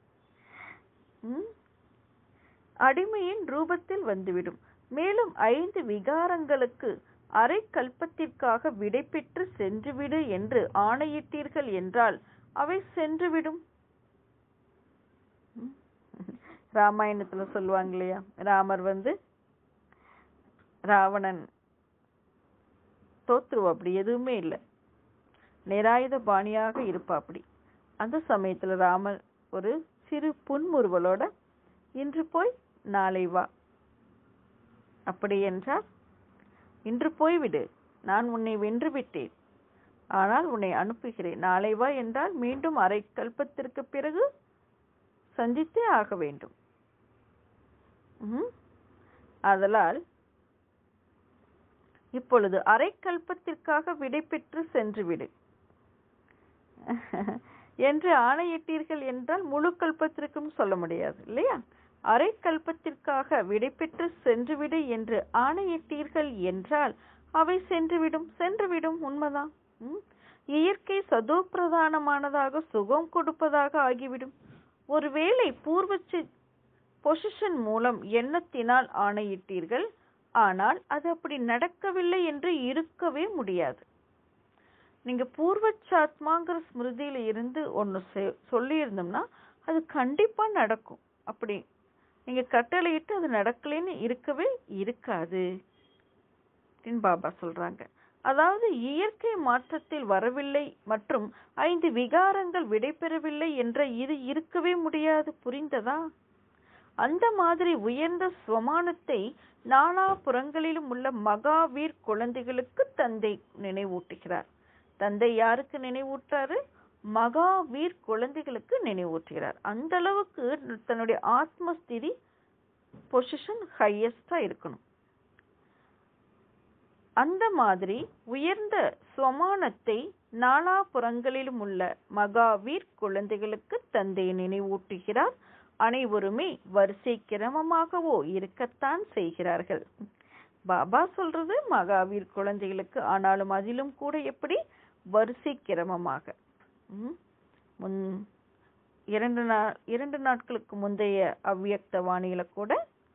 [SPEAKER 3] அடிமையின் ரூபத்தில் வந்துவிடும். மேலும் ஐந்து விகாரங்களுக்கு அரை கல்பத்திற்காக விடை பெற்று சென்றுவிடு என்று ஆணையிட்டீர்கள் என்றால் அவை சென்றுவிடும். ராமாயணத்துல சொல்லுவாங்க இல்லையா, ராமர் வந்து ராவணன் தோத்துருவா, அப்படி எதுவுமே இல்லை, நிராயுத பாணியாக இருப்பா. அப்படி அந்த சமயத்துல ராமர் ஒரு சிறு புன்முறுவலோட இன்று போய் நாளை வா, அப்படி என்றால் இன்று போய்விடு, நான் உன்னை வென்று விட்டேன், ஆனால் உன்னை அனுப்புகிறேன், நாளை வா என்றால் மீண்டும் அரை கல்பத்திற்கு பிறகு சந்தித்தே ஆக வேண்டும். அதனால் இப்பொழுது அரை கல்பத்திற்காக விடை பெற்று சென்று விடு என்று ஆணையிட்டீர்கள் என்றால் முழு கல்பத்திற்கும் சொல்ல முடியாது இல்லையா? அரை கல்பத்திற்காக விடை பெற்று சென்றுவிடு என்று ஆணையிட்டீர்கள் என்றால் அவை சென்றுவிடும் சென்றுவிடும் உண்மைதான். இயற்கை சதோ பிரதானமானதாக சுகம் கொடுப்பதாக ஆகிவிடும். ஒருவேளை பூர்வச்சு பொசிஷன் மூலம் எண்ணத்தினால் ஆணையிட்டீர்கள், ஆனால் அது அப்படி நடக்கவில்லை என்று இருக்கவே முடியாது. நீங்க பூர்வச்சாத்மாங்கிற ஸ்மிருதியில இருந்து ஒன்னு சொல்லி இருந்தோம்னா அது கண்டிப்பா நடக்கும். அப்படி நீங்க கட்டளையிட்டு அது நடக்கலைன்னு இருக்கவே இருக்காது அப்படின்னு பாபா சொல்றாங்க. அதாவது இயற்கை மாற்றத்தில் வரவில்லை மற்றும் ஐந்து விகாரங்கள் விடைபெறவில்லை என்ற இது இருக்கவே முடியாது. புரிந்ததா? அந்த மாதிரி உயர்ந்த ஸ்வமானத்தை நாலா புறங்களிலும் உள்ள மகாவீர் குழந்தைகளுக்கு தந்தை நினைவூட்டுகிறார். தந்தை யாருக்கு நினைவூட்டாரு? மகாவீர் குழந்தைகளுக்கு நினைவூட்டுகிறார். அந்த அளவுக்கு தன்னுடைய ஆத்மஸ்திதி பொசிஷன் ஹையஸ்டா இருக்கணும். அந்த மாதிரி உயர்ந்த ஸ்வமானத்தை நாலா புறங்களிலும் உள்ள மகாவீர் குழந்தைகளுக்கு தந்தை நினைவூட்டுகிறார். அனைவருமே வரிசை கிரமமாகவோ இருக்கத்தான் செய்கிறார்கள். பாபா சொல்றது மகாவீர் குழந்தைகளுக்கு, ஆனாலும் அதிலும் கூட எப்படி வரிசை கிரமமாக. முன் இரண்டு நாள் இரண்டு நாட்களுக்கு முந்தைய அவ்வியக்த வாணியில கூட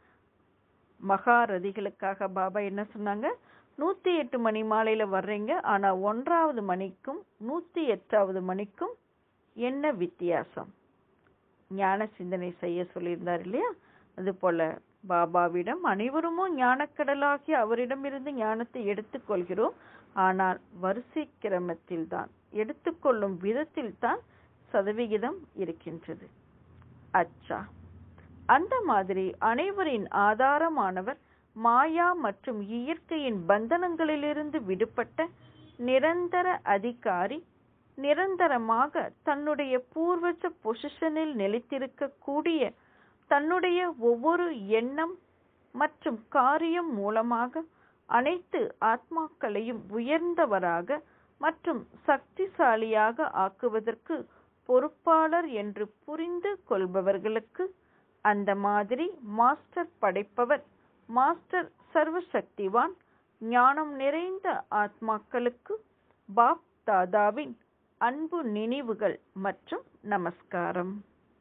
[SPEAKER 3] மகாரதிகளுக்காக பாபா என்ன சொன்னாங்க? நூத்தி எட்டு மணி மாலையில வர்றீங்க, ஆனா ஒன்றாவது மணிக்கும் நூத்தி எட்டாவது மணிக்கும் என்ன வித்தியாசம்? ஞான சிந்தனை செய்ய சொல்லியிருந்தார் இல்லையா? அது போல பாபாவிடம் அனைவருமோ ஞானக்கடலாகி அவரிடமிருந்து ஞானத்தை எடுத்துக்கொள்கிறோம். ஆனால் வரிசை கிரமத்தில் தான், எடுத்துக்கொள்ளும் விதத்தில் தான் சதவிகிதம் இருக்கின்றது. அச்சா, அந்த மாதிரி அனைவரின் ஆதாரமானவர் மாயா மற்றும் இயற்கையின் பந்தனங்களிலிருந்து விடுபட்ட நிரந்தர அதிகாரி, நிரந்தரமாக தன்னுடைய பூர்வஜ பொசிஷனில் நிலைத்திருக்க கூடிய தன்னுடைய ஒவ்வொரு எண்ணம் மற்றும் காரியம் மூலமாக அனைத்து ஆத்மாக்களையும் உயர்ந்தவராக மற்றும் சக்திசாலியாக ஆக்குவதற்கு பொறுப்பாளர் என்று புரிந்து கொள்பவர்களுக்கு அந்த மாதிரி மாஸ்டர் படைப்பவர், மாஸ்டர் சர்வசக்திவான், ஞானம் நிறைந்த ஆத்மாக்களுக்கு பாப் தாதாவின் அன்பு நினைவுகள் மற்றும் நமஸ்காரம்.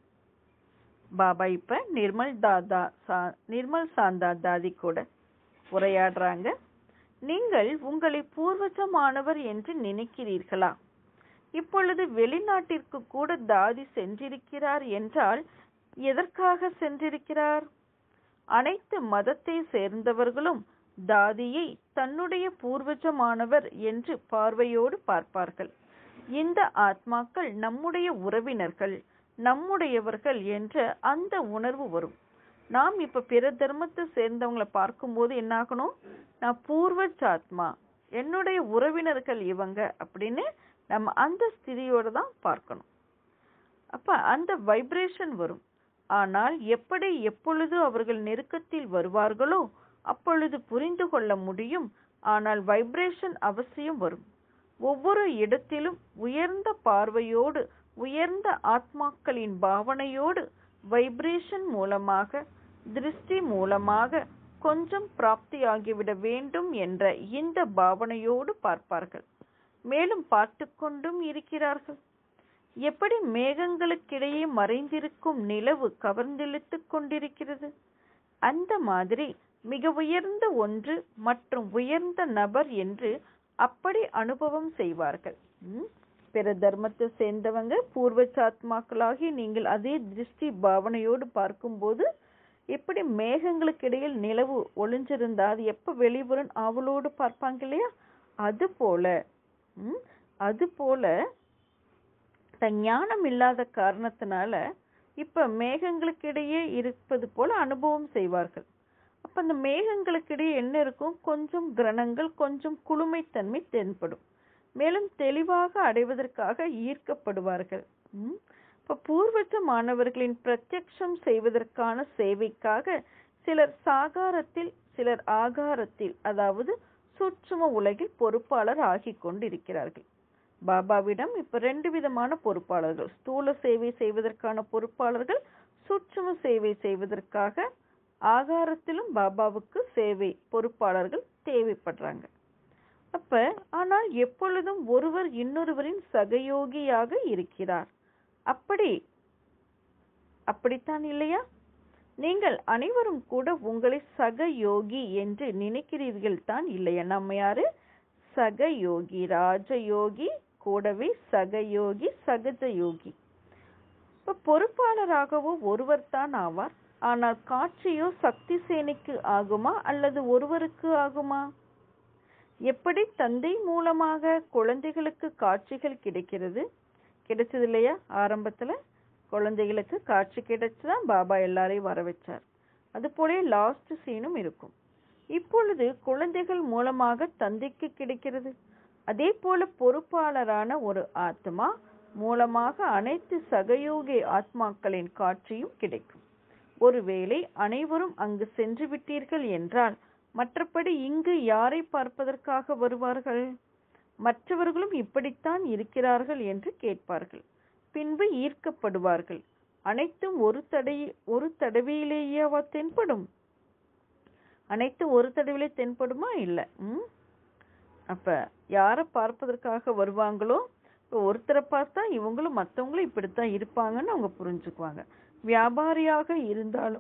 [SPEAKER 3] பாபா இப்ப நிர்மல் தாதா சா நிர்மல் சாந்தா தாதி கூட உரையாடுறாங்க. நீங்கள் உங்களை பூர்வஜமானவர் என்று நினைக்கிறீர்களா? இப்பொழுது வெளிநாட்டிற்கு கூட தாதி சென்றிருக்கிறார் என்றால் எதற்காக சென்றிருக்கிறார்? அனைத்து மதத்தை சேர்ந்தவர்களும் தாதியை தன்னுடைய பூர்வஜமானவர் என்று பார்வையோடு பார்ப்பார்கள். இந்த ஆத்மாக்கள் நம்முடைய உறவினர்கள், நம்முடையவர்கள் என்ற அந்த உணர்வு வரும். நாம் இப்ப பிற தர்மத்தை சேர்ந்தவங்களை பார்க்கும்போது என்ன ஆகணும்? நான் பூர்வஜ ஆத்மா, என்னுடைய உறவினர்கள் இவங்க அப்படின்னு நம்ம அந்த ஸ்திதியோடு தான் பார்க்கணும். அப்ப அந்த வைப்ரேஷன் வரும். ஆனால் எப்படி எப்பொழுது அவர்கள் நெருக்கத்தில் வருவார்களோ அப்பொழுது புரிந்து கொள்ள முடியும். ஆனால் வைப்ரேஷன் அவசியம் வரும். ஒவ்வொரு இடத்திலும் உயர்ந்த பார்வையோடு, உயர்ந்த ஆத்மாக்களின் பாவனையோடு, வைப்ரேஷன் மூலமாக, திருஷ்டி மூலமாக கொஞ்சம் பிராப்தியாகிவிட வேண்டும் என்ற இந்த பாவனையோடு பார்ப்பார்கள். மேலும் பார்த்து கொண்டும் இருக்கிறார்கள். எப்படி மேகங்களுக்கிடையே மறைந்திருக்கும் நிலவு கவர்ந்திழுத்துக் கொண்டிருக்கிறது, அந்த மாதிரி மிக உயர்ந்த ஒன்று மற்றும் உயர்ந்த நபர் என்று அப்படி அனுபவம் செய்வார்கள். பிற தர்மத்தை சேர்ந்தவங்க பூர்வச்சாத்மாக்களாகி நீங்கள் அதே திருஷ்டி பாவனையோடு பார்க்கும்போது எப்படி மேகங்களுக்கு இடையில் நிலவு ஒளிஞ்சிருந்தா அது எப்ப வெளிவரும் ஆவலோடு பார்ப்பாங்க இல்லையா? அது போல அது போல தன் ஞானம் இல்லாத காரணத்தினால இப்ப மேகங்களுக்கு இடையே இருப்பது போல அனுபவம் செய்வார்கள். அப்ப அந்த மேகங்களுக்கு இடையே என்ன இருக்கும்? கொஞ்சம் கிரணங்கள், கொஞ்சம் குளுமைத்தன்மை தென்படும். மேலும் தெளிவாக அடைவதற்காக ஈர்க்கப்படுவார்கள். இப்ப பூர்வஜ மாணவர்களின் பிரத்யக்ஷம் செய்வதற்கான சேவைக்காக சிலர் சாகாரத்தில், சிலர் ஆகாரத்தில், அதாவது சூட்சும உலகில் பொறுப்பாளர் ஆகி கொண்டிருக்கிறார்கள். பாபாவிடம் இப்ப ரெண்டு விதமான பொறுப்பாளர்கள், ஸ்தூல சேவை செய்வதற்கான பொறுப்பாளர்கள், சூட்சும சேவை செய்வதற்காக ஆகாரத்திலும் பாபாவுக்கு சேவை பொறுப்பாளர்கள் தேவைப்படுறாங்க. அப்ப ஆனால் எப்பொழுதும் ஒருவர் இன்னொருவரின் சகயோகியாக இருக்கிறார். அப்படி அப்படித்தான் இல்லையா? நீங்கள் அனைவரும் கூட உங்களை சகயோகி என்று நினைக்கிறீர்கள் தான் இல்லையா? நம்ம யாரு? சகயோகி, ராஜயோகி, கூடவே சகயோகி, சகஜயோகி. இப்ப பொறுப்பாளராகவோ ஒருவர் தான் ஆவார். ஆனால் காட்சியோ சக்தி சேனைக்கு ஆகுமா அல்லது ஒருவருக்கு ஆகுமா? எப்படி தந்தை மூலமாக குழந்தைகளுக்கு காட்சிகள் கிடைக்கிறது, கிடைச்சது இல்லையா? ஆரம்பத்துல குழந்தைகளுக்கு காட்சி கிடைச்சுதான் பாபா எல்லாரையும் வர வச்சார். அது போல லாஸ்ட் சீனும் இருக்கும். இப்பொழுது குழந்தைகள் மூலமாக தந்தைக்கு கிடைக்கிறது. அதே போல பொறுப்பாளரான ஒரு ஆத்மா மூலமாக அனைத்து சகயோகி ஆத்மாக்களின் காட்சியும் கிடைக்கும். ஒருவேளை அனைவரும் அங்கு சென்று விட்டீர்கள் என்றால் மற்றபடி இங்கு யாரை பார்ப்பதற்காக வருவார்கள்? மற்றவர்களும் இப்படித்தான் இருக்கிறார்கள் என்று கேட்பார்கள். பின்பு ஈர்க்கப்படுவார்கள். அனைத்தும் ஒரு தடை ஒரு தடவையிலேயேவா தென்படும்? அனைத்து ஒரு தடவையிலே தென்படுமா? இல்லை. ம் அப்ப யாரை பார்ப்பதற்காக வருவாங்களோ, இப்போ ஒருத்தரை பார்த்தா இவங்களும் மற்றவங்களும் இப்படித்தான் இருப்பாங்கன்னு அவங்க புரிஞ்சுக்குவாங்க. வியாபாரியாக இருந்தாலும்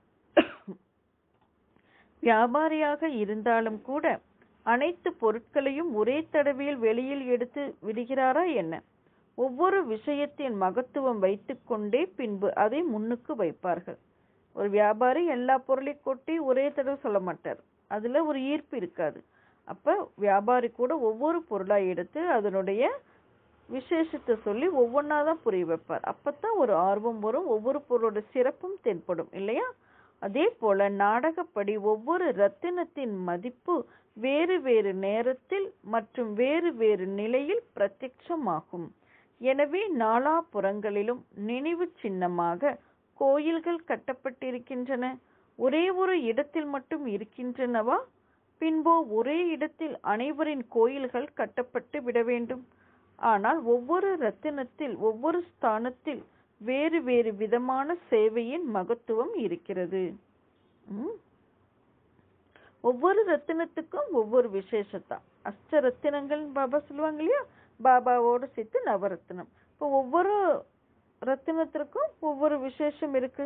[SPEAKER 3] வியாபாரியாக இருந்தாலும் கூட அனைத்து பொருட்களையும் ஒரே தடவையில் வெளியில் எடுத்து விடுகிறாரா என்ன? ஒவ்வொரு விஷயத்தின் மகத்துவம் வைத்துக்கொண்டே பின்பு அதை முன்னுக்கு வைப்பார்கள். ஒரு வியாபாரி எல்லா பொருளையும் கொட்டி ஒரே தடவை சொல்ல மாட்டார். அதுல ஒரு ஈர்ப்பு இருக்காது. அப்ப வியாபாரி கூட ஒவ்வொரு பொருளா எடுத்து அதனுடைய விசேஷத்தை சொல்லி ஒவ்வொன்னாதான் புரிய வைப்பார். அப்பத்தான் ஒரு ஆர்வம் வரும், ஒவ்வொரு பொருளோட சிறப்பும் தென்படும் இல்லையா? அதே போல நாடகப்படி ஒவ்வொரு ரத்தினத்தின் மதிப்பு வேறு வேறு நேரத்தில் மற்றும் வேறு வேறு நிலையில் பிரத்யட்சமாகும். எனவே நாலாபுறங்களிலும் நினைவு சின்னமாக கோயில்கள் கட்டப்பட்டிருக்கின்றன. ஒரே ஒரு இடத்தில் மட்டும் இருக்கின்றனவா? பின்போ ஒரே இடத்தில் அனைவரின் கோயில்கள் கட்டப்பட்டு விட வேண்டும். ஆனால் ஒவ்வொரு ரத்தினத்தில் ஒவ்வொரு ஸ்தானத்தில் வேறு வேறு விதமான சேவையின் மகத்துவம் இருக்கிறது. ஒவ்வொரு ரத்தினத்துக்கும் ஒவ்வொரு விசேஷத்தான். அஷ்ட ரத்தினங்கள் பாபா சொல்லுவாங்க இல்லையா? பாபாவோடு சேர்த்து நவரத்தினம். இப்போ ஒவ்வொரு ரத்தினத்திற்கும் ஒவ்வொரு விசேஷம் இருக்கு.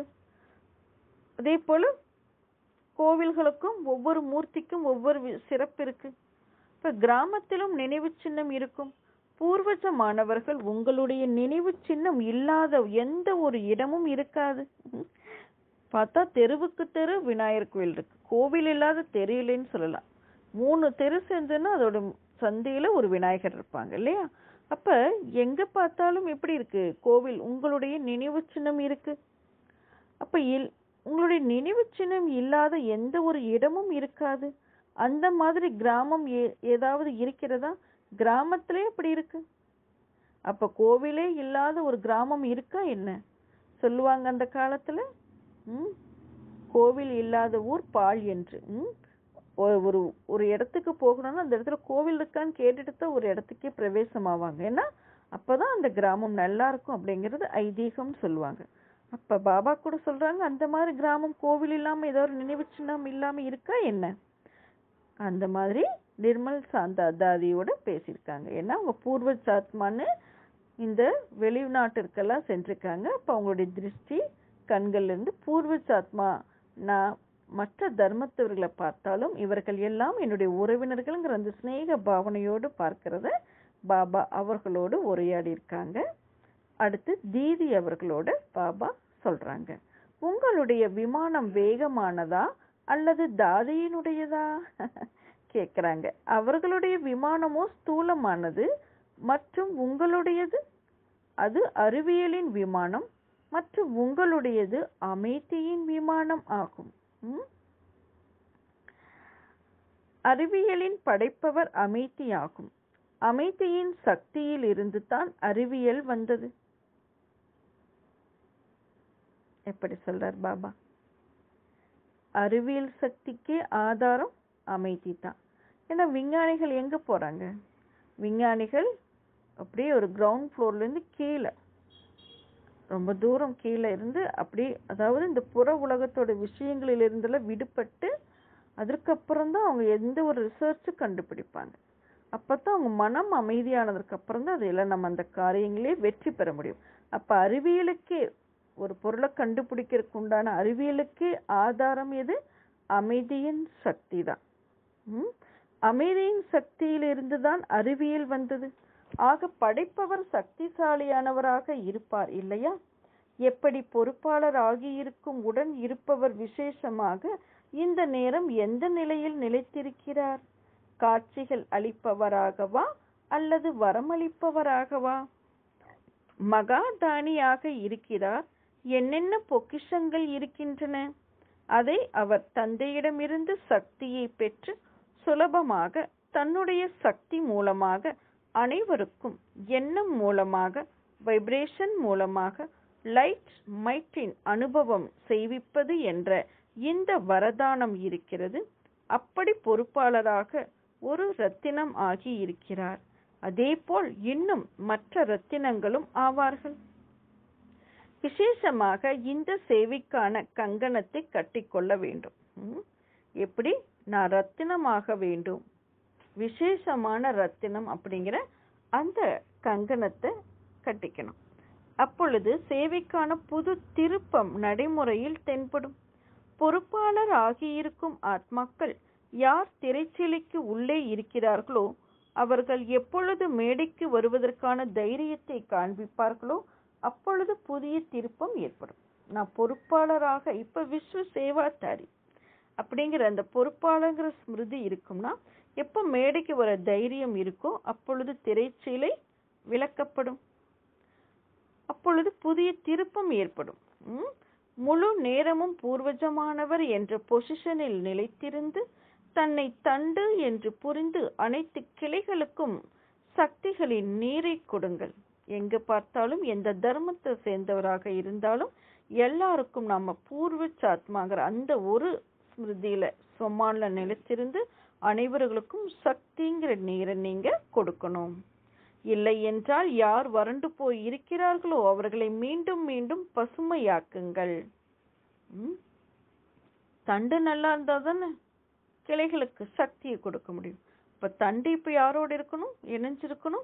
[SPEAKER 3] அதே போல கோவில்களுக்கும் ஒவ்வொரு மூர்த்திக்கும் ஒவ்வொரு சிறப்பு இருக்கு. இப்ப கிராமத்திலும் நினைவு சின்னம் இருக்கும். பூர்வஜமானவர்கள் உங்களுடைய நினைவு சின்னம் இல்லாத எந்த ஒரு இடமும் இருக்காது. பார்த்தா தெருவுக்கு தெரு விநாயகர் கோவில் இருக்கு. கோவில் இல்லாத தெரு இல்லைன்னு சொல்லலாம். மூணு தெரு செஞ்சுன்னா அதோட சந்தையில ஒரு விநாயகர் இருப்பாங்க இல்லையா? அப்ப எங்க பார்த்தாலும் எப்படி இருக்கு? கோவில் உங்களுடைய நினைவு சின்னம் இருக்கு. அப்ப இல் உங்களுடைய நினைவு சின்னம் இல்லாத எந்த ஒரு இடமும் இருக்காது. அந்த மாதிரி கிராமம் ஏதாவது இருக்கிறதா? கிராமத்திலே அப்படி இருக்கு. அப்ப கோவிலே இல்லாத ஒரு கிராமம் இருக்கா என்ன? சொல்லுவாங்க அந்த காலத்துல, உம் கோவில் இல்லாத ஊர் பாழ் என்று. உம் ஒரு ஒரு இடத்துக்கு போகணும்னா அந்த இடத்துல கோவில் இருக்கான்னு கேட்டுட்டு தான் ஒரு இடத்துக்கே பிரவேசம் ஆவாங்க. ஏன்னா அப்பதான் அந்த கிராமம் நல்லா இருக்கும் அப்படிங்கிறது ஐதீகம் சொல்லுவாங்க. அப்ப பாபா கூட சொல்றாங்க, அந்த மாதிரி கிராமம் கோவில் இல்லாம ஏதோ ஒரு நினைவு சின்னம் இல்லாம இருக்கா என்ன? அந்த மாதிரி நிர்மல் சாந்த அதாதியோட பேசியிருக்காங்க. ஏன்னா அவங்க பூர்வ சாத்மான்னு இந்த வெளிநாட்டிற்கெல்லாம் சென்றிருக்காங்க. அப்ப அவங்களுடைய திருஷ்டி கண்கள்ல இருந்து பூர்வ சாத்மா, நான் மற்ற தர்மத்தவர்களை பார்த்தாலும் இவர்கள் எல்லாம் என்னுடைய உறவினர்கள்ங்கிற அந்த ஸ்நேக பாவனையோடு பார்க்கிறத பாபா அவர்களோடு உரையாடி இருக்காங்க. அடுத்து தீதி அவர்களோட பாபா சொல்றாங்க, உங்களுடைய விமானம் வேகமானதா அல்லது தாதியினுடையதா கேக்குறாங்க. அவர்களுடைய விமானமோ ஸ்தூலமானது மற்றும் உங்களுடையது அது அறிவியலின் விமானம் மற்றும் உங்களுடையது அமைதியின் விமானம் ஆகும். அறிவியலின் படைப்பவர் அமைதி ஆகும். அமைதியின் சக்தியில் இருந்து தான் அறிவியல் வந்தது. எப்படி சொல்றார் பாபா? அறிவியல் சக்திக்கே ஆதாரம் அமைதி தான். ஏன்னா விஞ்ஞானிகள் எங்க போறாங்க? விஞ்ஞானிகள் அப்படியே ஒரு கிரவுண்ட் ஃப்ளோர்ல இருந்து கீழே ரொம்ப தூரம் கீழே இருந்து அப்படி, அதாவது இந்த புற உலகத்தோட விஷயங்களில் இருந்தெல்லாம் விடுபட்டு அதற்கப்புறம் தான் அவங்க எந்த ஒரு ரிசர்ச்சும் கண்டுபிடிப்பாங்க. அப்பதான் அவங்க மனம் அமைதியானதுக்கு அப்புறம் தான் அதெல்லாம் நம்ம அந்த காரியங்களே வெற்றி பெற முடியும். அப்ப அறிவியலுக்கே ஒரு பொருளை கண்டுபிடிக்கிறதுக்கு உண்டான அறிவியலுக்கே ஆதாரம் எது? அமைதியின் சக்தி தான். உம் அமைதியின் சக்தியில் இருந்துதான் அறிவியல் வந்தது. ஆக படைப்பவர் சக்திசாலியானவராக இருப்பார் இல்லையா? எப்படி பொறுப்பாளர் ஆகியிருக்கும் உடன் இருப்பவர் விசேஷமாக இந்த நேரம் எந்த நிலையில் நிலைத்திருக்கிறார்? காட்சிகள் அளிப்பவராகவா அல்லது வரமளிப்பவராகவா? மகாதானியாக இருக்கிறார். என்னென்ன பொக்கிஷங்கள் இருக்கின்றன? அதை அவர் தந்தையிடமிருந்து சக்தியை பெற்று சுலபமாக தன்னுடைய சக்தி மூலமாக அனைவருக்கும் எண்ணம் மூலமாக வைப்ரேஷன் மூலமாக லைட் மைட்டின் அனுபவம் செய்விப்பது என்ற இந்த வரதானம் இருக்கிறது. அப்படி பொறுப்பாளராக ஒரு ரத்தினம் ஆகி இருக்கிறார். அதேபோல் இன்னும் மற்ற ரத்தினங்களும் ஆவார்கள். விசேஷமாக இந்த சேவைக்கான கங்கணத்தை கட்டிக்கொள்ள வேண்டும். எப்படி? நான் ரத்தினமாக வேண்டும், விசேஷமான ரத்தினம் அப்படிங்கிற அந்த கங்கணத்தை கட்டிக்கணும். அப்பொழுது சேவைக்கான புது திருப்பம் நடைமுறையில் தென்படும். பொறுப்பாளர் ஆகியிருக்கும் ஆத்மாக்கள் யார் திரைச்சீலைக்கு உள்ளே இருக்கிறார்களோ அவர்கள் எப்பொழுது மேடைக்கு வருவதற்கான தைரியத்தை காண்பிப்பார்களோ அப்பொழுது புதிய திருப்பம் ஏற்படும். நான் பொறுப்பாளராக இப்ப விஸ்வ சேவாதாரி அப்படிங்கிற அந்த பொறுப்பாளங்கிற ஸ்மிருதி இருக்கும்னா எப்போ மேடைக்கு வர தைரியம் இருக்கோ அப்பொழுது திரைச்சீலை விளக்கப்படும். அப்பொழுது புதிய திருப்பம் ஏற்படும். முழு நேரமும் பூர்வஜமானவர் என்ற பொசிஷனில் நிலைத்திருந்து தன்னை தண்டு என்று புரிந்து அனைத்து கிளைகளுக்கும் சக்திகளின் நீரை கொடுங்கள். எங்க பார்த்தாலும் எந்த தர்மத்தை சேர்ந்தவராக இருந்தாலும் எல்லாருக்கும் நாம பூர்வஜாத்மாங்கிற அந்த ஒரு ஸ்மிருதியில சொமான்ல நிலைத்திருந்து அனைவர்களுக்கும் சக்திங்கிற நீரை நீங்க கொடுக்கணும். இல்லை என்றால் யார் வறண்டு போய் இருக்கிறார்களோ அவர்களை மீண்டும் மீண்டும் பசுமையாக்குங்கள். தண்டு நல்லா இருந்தா தானே கிளைகளுக்கு சக்தியை கொடுக்க முடியும். இப்ப தண்டு இப்ப யாரோட இருக்கணும்? இணைஞ்சிருக்கணும்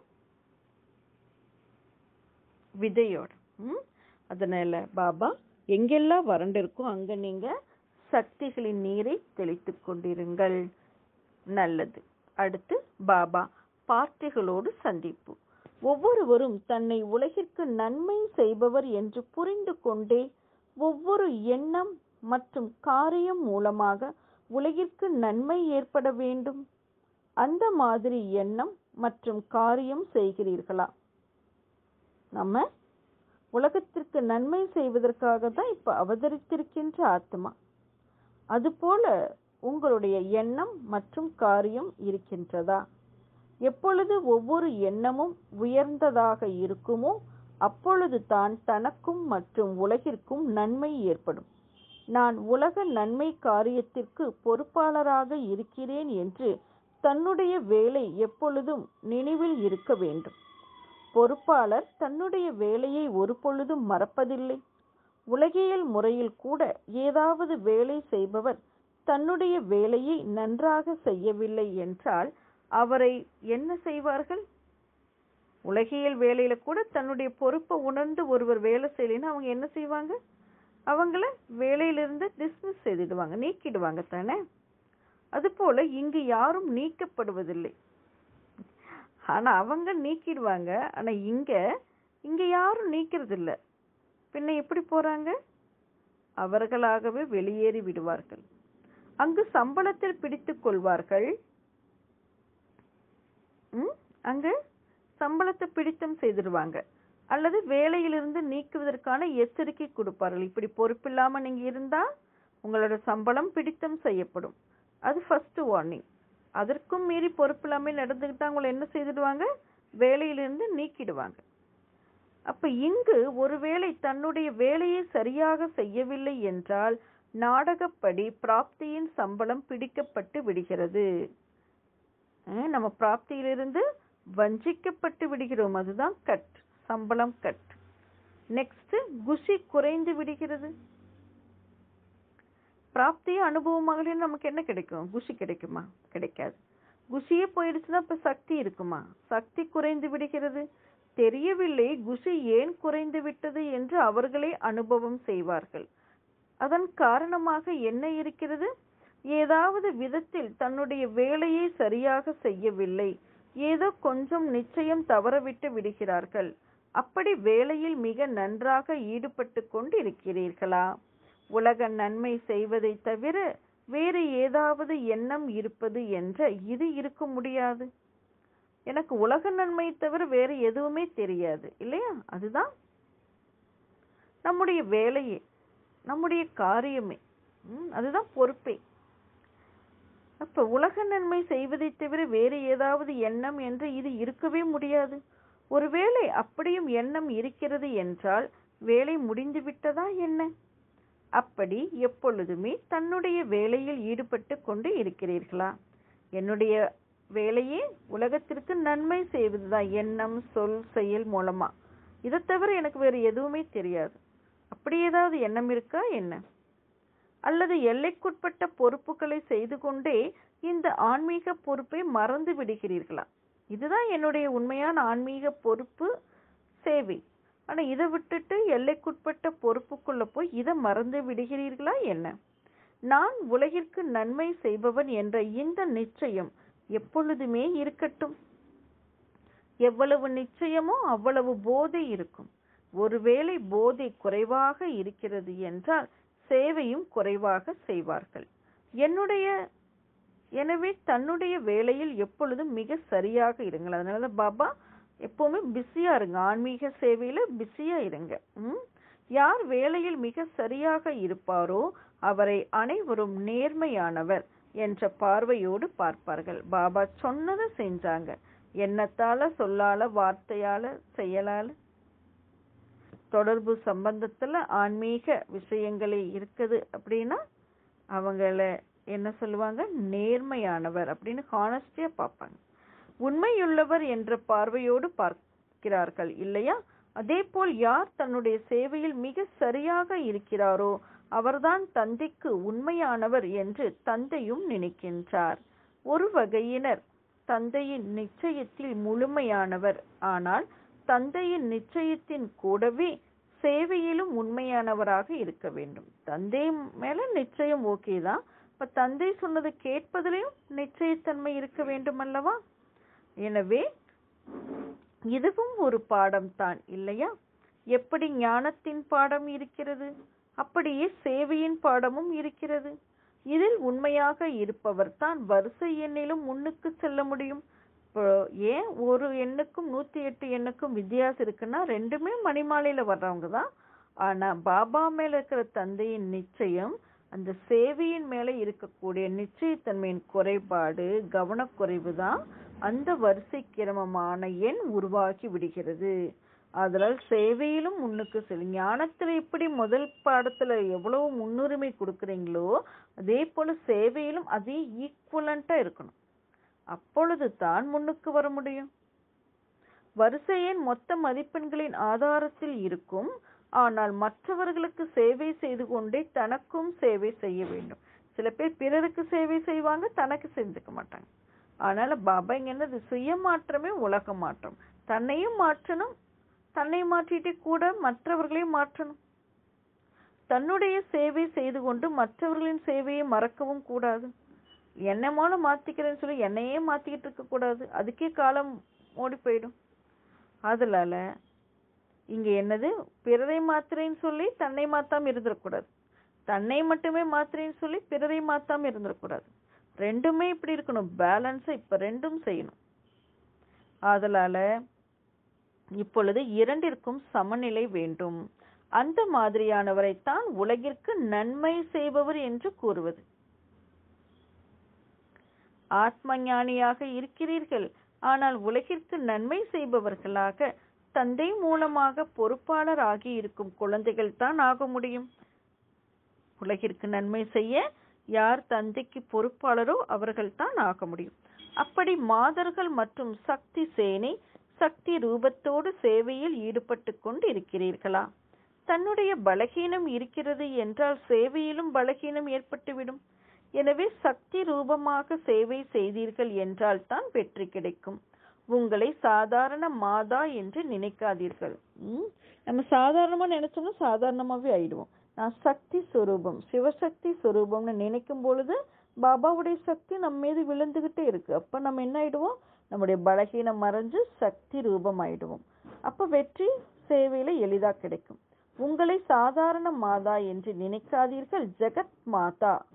[SPEAKER 3] விதையோட. அதனால பாபா எங்கெல்லாம் வறண்டு இருக்கோ அங்க நீங்க சக்திகளின் நீரை தெளித்துக் கொண்டிருங்கள். நல்லது. அடுத்து பாபா பார்ட்டிகளோடு சந்திப்பு. ஒவ்வொருவரும் தன்னை உலகிற்கு நன்மை செய்பவர் என்று புரிந்து கொண்டே ஒவ்வொரு எண்ணம் மற்றும் காரியம் மூலமாக உலகிற்கு நன்மை ஏற்பட வேண்டும். அந்த மாதிரி எண்ணம் மற்றும் காரியம் செய்கிறீர்களா? நம்ம உலகத்திற்கு நன்மை செய்வதற்காக தான் இப்ப அவதரித்திருக்கின்ற ஆத்மா. அதுபோல உங்களுடைய எண்ணம் மற்றும் காரியம் இருக்கின்றதா? எப்பொழுது ஒவ்வொரு எண்ணமும் உயர்ந்ததாக இருக்குமோ அப்பொழுது தான் தனக்கும் மற்றும் உலகிற்கும் நன்மை ஏற்படும். நான் உலக நன்மை காரியத்திற்கு பொறுப்பாளராக இருக்கிறேன் என்று தன்னுடைய வேலை எப்பொழுதும் நினைவில் இருக்க வேண்டும். பொறுப்பாளர் தன்னுடைய வேலையை ஒரு பொழுதும் மறப்பதில்லை. உலகியல் முறையில் கூட ஏதாவது வேலை செய்பவர் தன்னுடைய வேலையை நன்றாக செய்யவில்லை என்றால் அவரை என்ன செய்வார்கள்? உலகியல் வேலையில கூட தன்னுடைய பொறுப்பை உணர்ந்து ஒருவர் வேலை செய்யலைன்னா அவங்க என்ன செய்வாங்க? அவங்கள வேலையிலிருந்து டிஸ்மிஸ் செய்திடுவாங்க, நீக்கிடுவாங்க தானே. அது போல இங்கு யாரும் நீக்கப்படுவதில்லை. ஆனா அவங்க நீக்கிடுவாங்க. ஆனா இங்க இங்க யாரும் நீக்கிறது இல்லை. பின்ன எப்படி போறாங்க? அவர்களாகவே வெளியேறி விடுவார்கள். அங்கு சம்பளத்தில் பிடித்துக் கொள்வார்கள். அங்கு சம்பளத்தை பிடித்தம் செய்திருவாங்க அல்லது வேலையிலிருந்து நீக்குவதற்கான எச்சரிக்கை கொடுப்பார்கள். இப்படி பொறுப்பில்லாம நீங்க இருந்தா உங்களோட சம்பளம் பிடித்தம் செய்யப்படும். அது ஃபர்ஸ்ட் வார்னிங். அதற்கும் மீறி பொறுப்பில்லாமல் நடந்துகிட்டா உங்களை என்ன செய்திடுவாங்க? வேலையிலிருந்து நீக்கிடுவாங்க. அப்ப இங்கு ஒருவேளை தன்னுடைய வேலையை சரியாக செய்யவில்லை என்றால் நாடகப்படி பிராப்தியின் சம்பளம் பிடிக்கப்பட்டு விடுகிறது. நம்ம பிராப்தியிலிருந்து வஞ்சிக்கப்பட்டு விடுகிறோம். அதுதான் கட், சம்பளம் கட். நெக்ஸ்ட் குஷி குறைந்து விடுகிறது. பிராப்திய அனுபவமாக நமக்கு என்ன கிடைக்கும்? குஷி கிடைக்குமா? கிடைக்காது. குஷியே போயிடுச்சுன்னா இப்ப சக்தி இருக்குமா? சக்தி குறைந்து விடுகிறது. தெரியவில்லை குஷி ஏன் குறைந்து விட்டது என்று அவர்களே அனுபவம் செய்வார்கள். அதன் காரணமாக என்ன இருக்கிறது? ஏதாவது விதத்தில் தன்னுடைய வேலையை சரியாக செய்யவில்லை, ஏதோ கொஞ்சம் நிச்சயம் தவறவிட்டு விடுகிறார்கள். அப்படி வேலையில் மிக நன்றாக ஈடுபட்டு கொண்டு இருக்கிறீர்களா? உலக நன்மை செய்வதை தவிர வேறு ஏதாவது எண்ணம் இருப்பது என்ற இது இருக்க முடியாது. எனக்கு உலக நன்மை தவிர வேறு எதுவுமே தெரியாது இல்லையா? அதுதான் நம்முடைய வேலையே, நம்முடைய காரியமே, அதுதான் பொறுப்பே. அப்ப உலக நன்மை செய்வதை தவிர வேறு ஏதாவது எண்ணம் என்று இது இருக்கவே முடியாது. ஒருவேளை அப்படியும் எண்ணம் இருக்கிறது என்றால் வேலை முடிந்து விட்டதா என்ன? அப்படி எப்பொழுதுமே தன்னுடைய வேலையில் ஈடுபட்டு கொண்டு இருக்கிறீர்களா? என்னுடைய வேலையே உலகத்திற்கு நன்மை செய்வதுதான், எண்ணம், சொல், செயல் மூலமா. இதை தவிர எனக்கு வேறு எதுவுமே தெரியாது. அப்படி ஏதாவது எண்ணம் இருக்கா என்ன? அல்லது எல்லைக்குட்பட்ட பொறுப்புகளை செய்து கொண்டே இந்த ஆன்மீக பொறுப்பை மறந்து விடுகிறீர்களா? இதுதான் என்னுடைய உண்மையான ஆன்மீக பொறுப்பு, சேவை. ஆனா இதை விட்டுட்டு எல்லைக்குட்பட்ட பொறுப்புக்குள்ள போய் இதை மறந்து விடுகிறீர்களா என்ன? நான் உலகிற்கு நன்மை செய்பவன் என்ற இந்த நிச்சயம் எப்பொழுதுமே இருக்கட்டும். எவ்வளவு நிச்சயமோ அவ்வளவு போதை இருக்கும். ஒருவேளை போதை குறைவாக இருக்கிறது என்றால் சேவையும் குறைவாக செய்வார்கள். என்னுடைய எனவே தன்னுடைய வேலையில் எப்பொழுதும் மிக சரியாக இருங்கள். அதனால பாபா எப்பவுமே பிஸியா இருங்க, ஆன்மீக சேவையில பிஸியா இருங்க. ம் யார் வேலையில் மிக சரியாக இருப்பாரோ அவரை அனைவரும் நேர்மையானவர் என்ற பார்வையோடு பார்ப்பார்கள். பாபா சொன்னதை செஞ்சாங்க. எண்ணத்தால, சொல்லால, வார்த்தையால, செயலால, தொடர்பு சம்பந்தத்துல ஆன்மீக விஷயங்களே இருக்குது அப்படின்னா அவங்கள என்ன சொல்லுவாங்க? நேர்மையானவர் அப்படின்னு ஹானஸ்டியா பார்ப்பாங்க. உண்மையுள்ளவர் என்ற பார்வையோடு பார்க்கிறார்கள் இல்லையா? அதே போல் யார் தன்னுடைய சேவையில் மிக சரியாக இருக்கிறாரோ அவர்தான் தந்தைக்கு உண்மையானவர் என்று தந்தையும் நினைக்கின்றார். ஒரு வகையினர் தந்தையின் நிச்சயத்தில் முழுமையானவர், ஆனால் தந்தையின் நிச்சயத்தின் கூடவே சேவையிலும் உண்மையானவராக இருக்க வேண்டும். தந்தை மேல நிச்சயம் ஓகே தான், இப்ப தந்தை சொன்னது கேட்பதிலையும் நிச்சயத்தன்மை இருக்க வேண்டும் அல்லவா? எனவே இதுவும் ஒரு பாடம் தான் இல்லையா? எப்படி ஞானத்தின் பாடம் இருக்கிறது, அப்படியே சேவையின் பாடமும் இருக்கிறது. இதில் உண்மையாக இருப்பவர் தான் வரிசை எண்ணிலும் முன்னுக்கு செல்ல முடியும். ஏன் ஒரு எண்ணுக்கும் நூத்தி எட்டு எண்ணுக்கும் வித்தியாசம் இருக்குன்னா ரெண்டுமே மணிமாலையில வர்றவங்க தான். ஆனா பாபா மேல இருக்கிற தந்தையின் நிச்சயம் அந்த சேவையின் மேல இருக்கக்கூடிய நிச்சயத்தன்மையின் குறைபாடு, கவனக்குறைவு தான் அந்த வரிசை கிரமமான எண் உருவாக்கி விடுகிறது. அதனால் சேவையிலும் முன்னுக்கு செல்லும். ஞானத்துல எப்படி முதல் பாடத்துல எவ்வளவு முன்னுரிமை கொடுக்குறீங்களோ அதே போல சேவையிலும் அதே ஈக்குவலண்டா இருக்கணும். அப்பொழுது தான் முன்னுக்கு வர முடியும். வரிசை எண் மொத்த மதிப்பெண்களின் ஆதாரத்தில் இருக்கும். ஆனால் மற்றவர்களுக்கு சேவை செய்து கொண்டே தனக்கும் சேவை செய்ய வேண்டும். சில பேர் பிறருக்கு சேவை செய்வாங்க, தனக்கு செஞ்சுக்க மாட்டாங்க. அதனால பாபா இங்க என்னது? சுய மாற்றமே உலக மாற்றம். தன்னையும் மாற்றணும், தன்னை மாற்றிட்டே கூட மற்றவர்களையும் மாற்றணும். தன்னுடைய சேவை செய்து கொண்டு மற்றவர்களின் சேவையை மறக்கவும் கூடாது. என்னமால மாத்திக்கிறேன்னு சொல்லி என்னையே மாத்திக்கிட்டு இருக்க கூடாது. அதுக்கே காலம் ஓடி போயிடும். அதனால இங்க என்னது? பிறரை மாத்திரேன்னு சொல்லி தன்னை மாத்தாம இருந்துடக்கூடாது. தன்னை மட்டுமே மாத்திரேன்னு சொல்லி பிறரை மாத்தாம இருந்துடக்கூடாது. ரெண்டுமே இப்படி இருக்கணும், பேலன்ஸா இப்ப ரெண்டும் செய்யணும். அதனால இப்பொழுது இரண்டிற்கும் சமநிலை வேண்டும். அந்த மாதிரியானவரைத்தான் உலகிற்கு நன்மை செய்பவர் என்று கூறுவது. ஆத்ம ஞானியாக இருக்கிறீர்கள், ஆனால் உலகிற்கு நன்மை செய்பவர்களாக தந்தை மூலமாக பொறுப்பாளர் ஆகி இருக்கும் குழந்தைகள் தான் ஆக முடியும். உலகிற்கு நன்மை செய்ய யார் தந்தைக்கு பொறுப்பாளரோ அவர்கள் தான் ஆக முடியும். அப்படி மாதர்கள் மற்றும் சக்தி சேனை சக்தி ரூபத்தோடு சேவையில் ஈடுபட்டு கொண்டு இருக்கிறீர்களா? தன்னுடைய பலகீனம் இருக்கிறது என்றால் சேவையிலும் பலகீனம் ஏற்பட்டுவிடும். எனவே சக்தி ரூபமாக சேவை செய்தீர்கள் என்றால் தான் வெற்றி கிடைக்கும். உங்களை சாதாரண மாதா என்று நினைக்காதீர்கள். உம் நம்ம சாதாரணமா நினைச்சோம்னா சாதாரணமாவே ஆயிடுவோம். நான் சக்தி சொரூபம், சிவசக்தி சொரூபம்னு நினைக்கும் பொழுது பாபாவுடைய சக்தி நம்ம மீது விழுந்துகிட்டே இருக்கு. அப்ப நம்ம என்ன ஆயிடுவோம்? நம்முடைய பலகீனம் மறைஞ்சு சக்தி ரூபம் ஆயிடுவோம். அப்ப வெற்றி சேவையில எளிதா கிடைக்கும். உங்களை சாதாரண மாதா என்று நினைக்காதீர்கள், ஜெகத் மாதா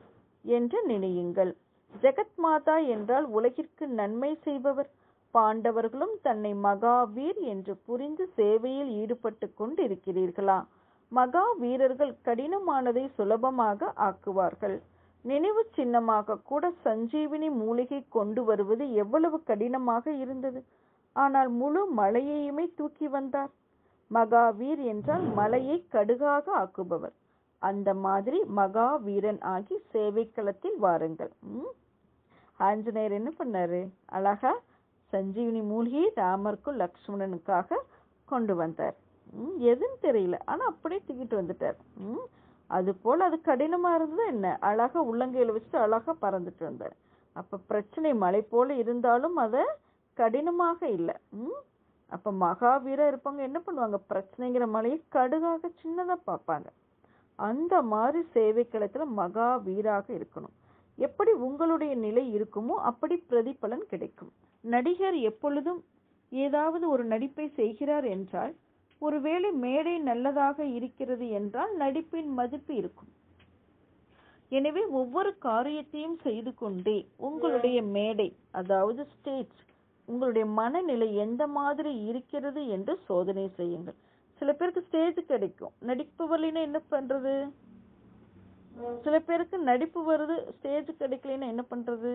[SPEAKER 3] என்று நினையுங்கள். ஜெகத் மாதா என்றால் உலகிற்கு நன்மை செய்பவர். பாண்டவர்களும் தன்னை மகாவீர் என்று புரிந்து சேவையில் ஈடுபட்டு கொண்டிருக்கிறீர்களா? மகா வீரர்கள் கடினமானதை சுலபமாக ஆக்குவார்கள். நினைவு சின்னமாக கூட சஞ்சீவினி மூலிகை கொண்டு வருவது எவ்வளவு கடினமாக இருந்தது. ஆனால் முழு மலையையுமே தூக்கி வந்தார். மகாவீர் என்றால் மலையை கடுகாக ஆக்குபவர். அந்த மாதிரி மகா வீரன் ஆகி சேவை களத்தில் வாருங்கள். உம் ஆஞ்சநேயர் என்ன பண்ணாரு? அழகா சஞ்சீவினி மூலிகையை ராமருக்கும் லக்ஷ்மணனுக்காக கொண்டு வந்தார். உம் எதுன்னு தெரியல, ஆனா அப்படியே தூக்கிட்டு வந்துட்டார். உம் அது போல அது கடினமா இருந்தது என்ன, அழகா உள்ளங்கையில வச்சுட்டு அழகா பறந்துட்டு வந்தார். அப்ப பிரச்சனை மலை போல இருந்தாலும் அத கடினமாக இல்லை. உம் அப்ப மகாவீரா இருப்பாங்க என்ன பண்ணுவாங்க? பிரச்சனைங்கிற மலையை கடுகாக சின்னதா பார்ப்பாங்க. அந்த மாதிரி சேவை களத்துல மகா வீராக இருக்கணும். எப்படி உங்களுடைய நிலை இருக்குமோ அப்படி பிரதிபலன் கிடைக்கும். நடிகர் எப்பொழுதும் ஏதாவது ஒரு நடிப்பை செய்கிறார் என்றால், ஒருவேளை மேடை நல்லதாக இருக்கிறது என்றால் நடிப்பின் மதிப்பு இருக்கும். எனவே ஒவ்வொரு காரியத்தையும் செய்து கொண்டே உங்களுடைய மேடை, அதாவது ஸ்டேஜ், உங்களுடைய மனநிலை எந்த மாதிரி இருக்கிறது என்று சோதனை செய்யுங்கள். சில பேருக்கு ஸ்டேஜ் கிடைக்கும், நடிப்பு வரலைன்னா என்ன பண்றது? சில பேருக்கு நடிப்பு வருது, ஸ்டேஜ் கிடைக்கலன்னா என்ன பண்றது?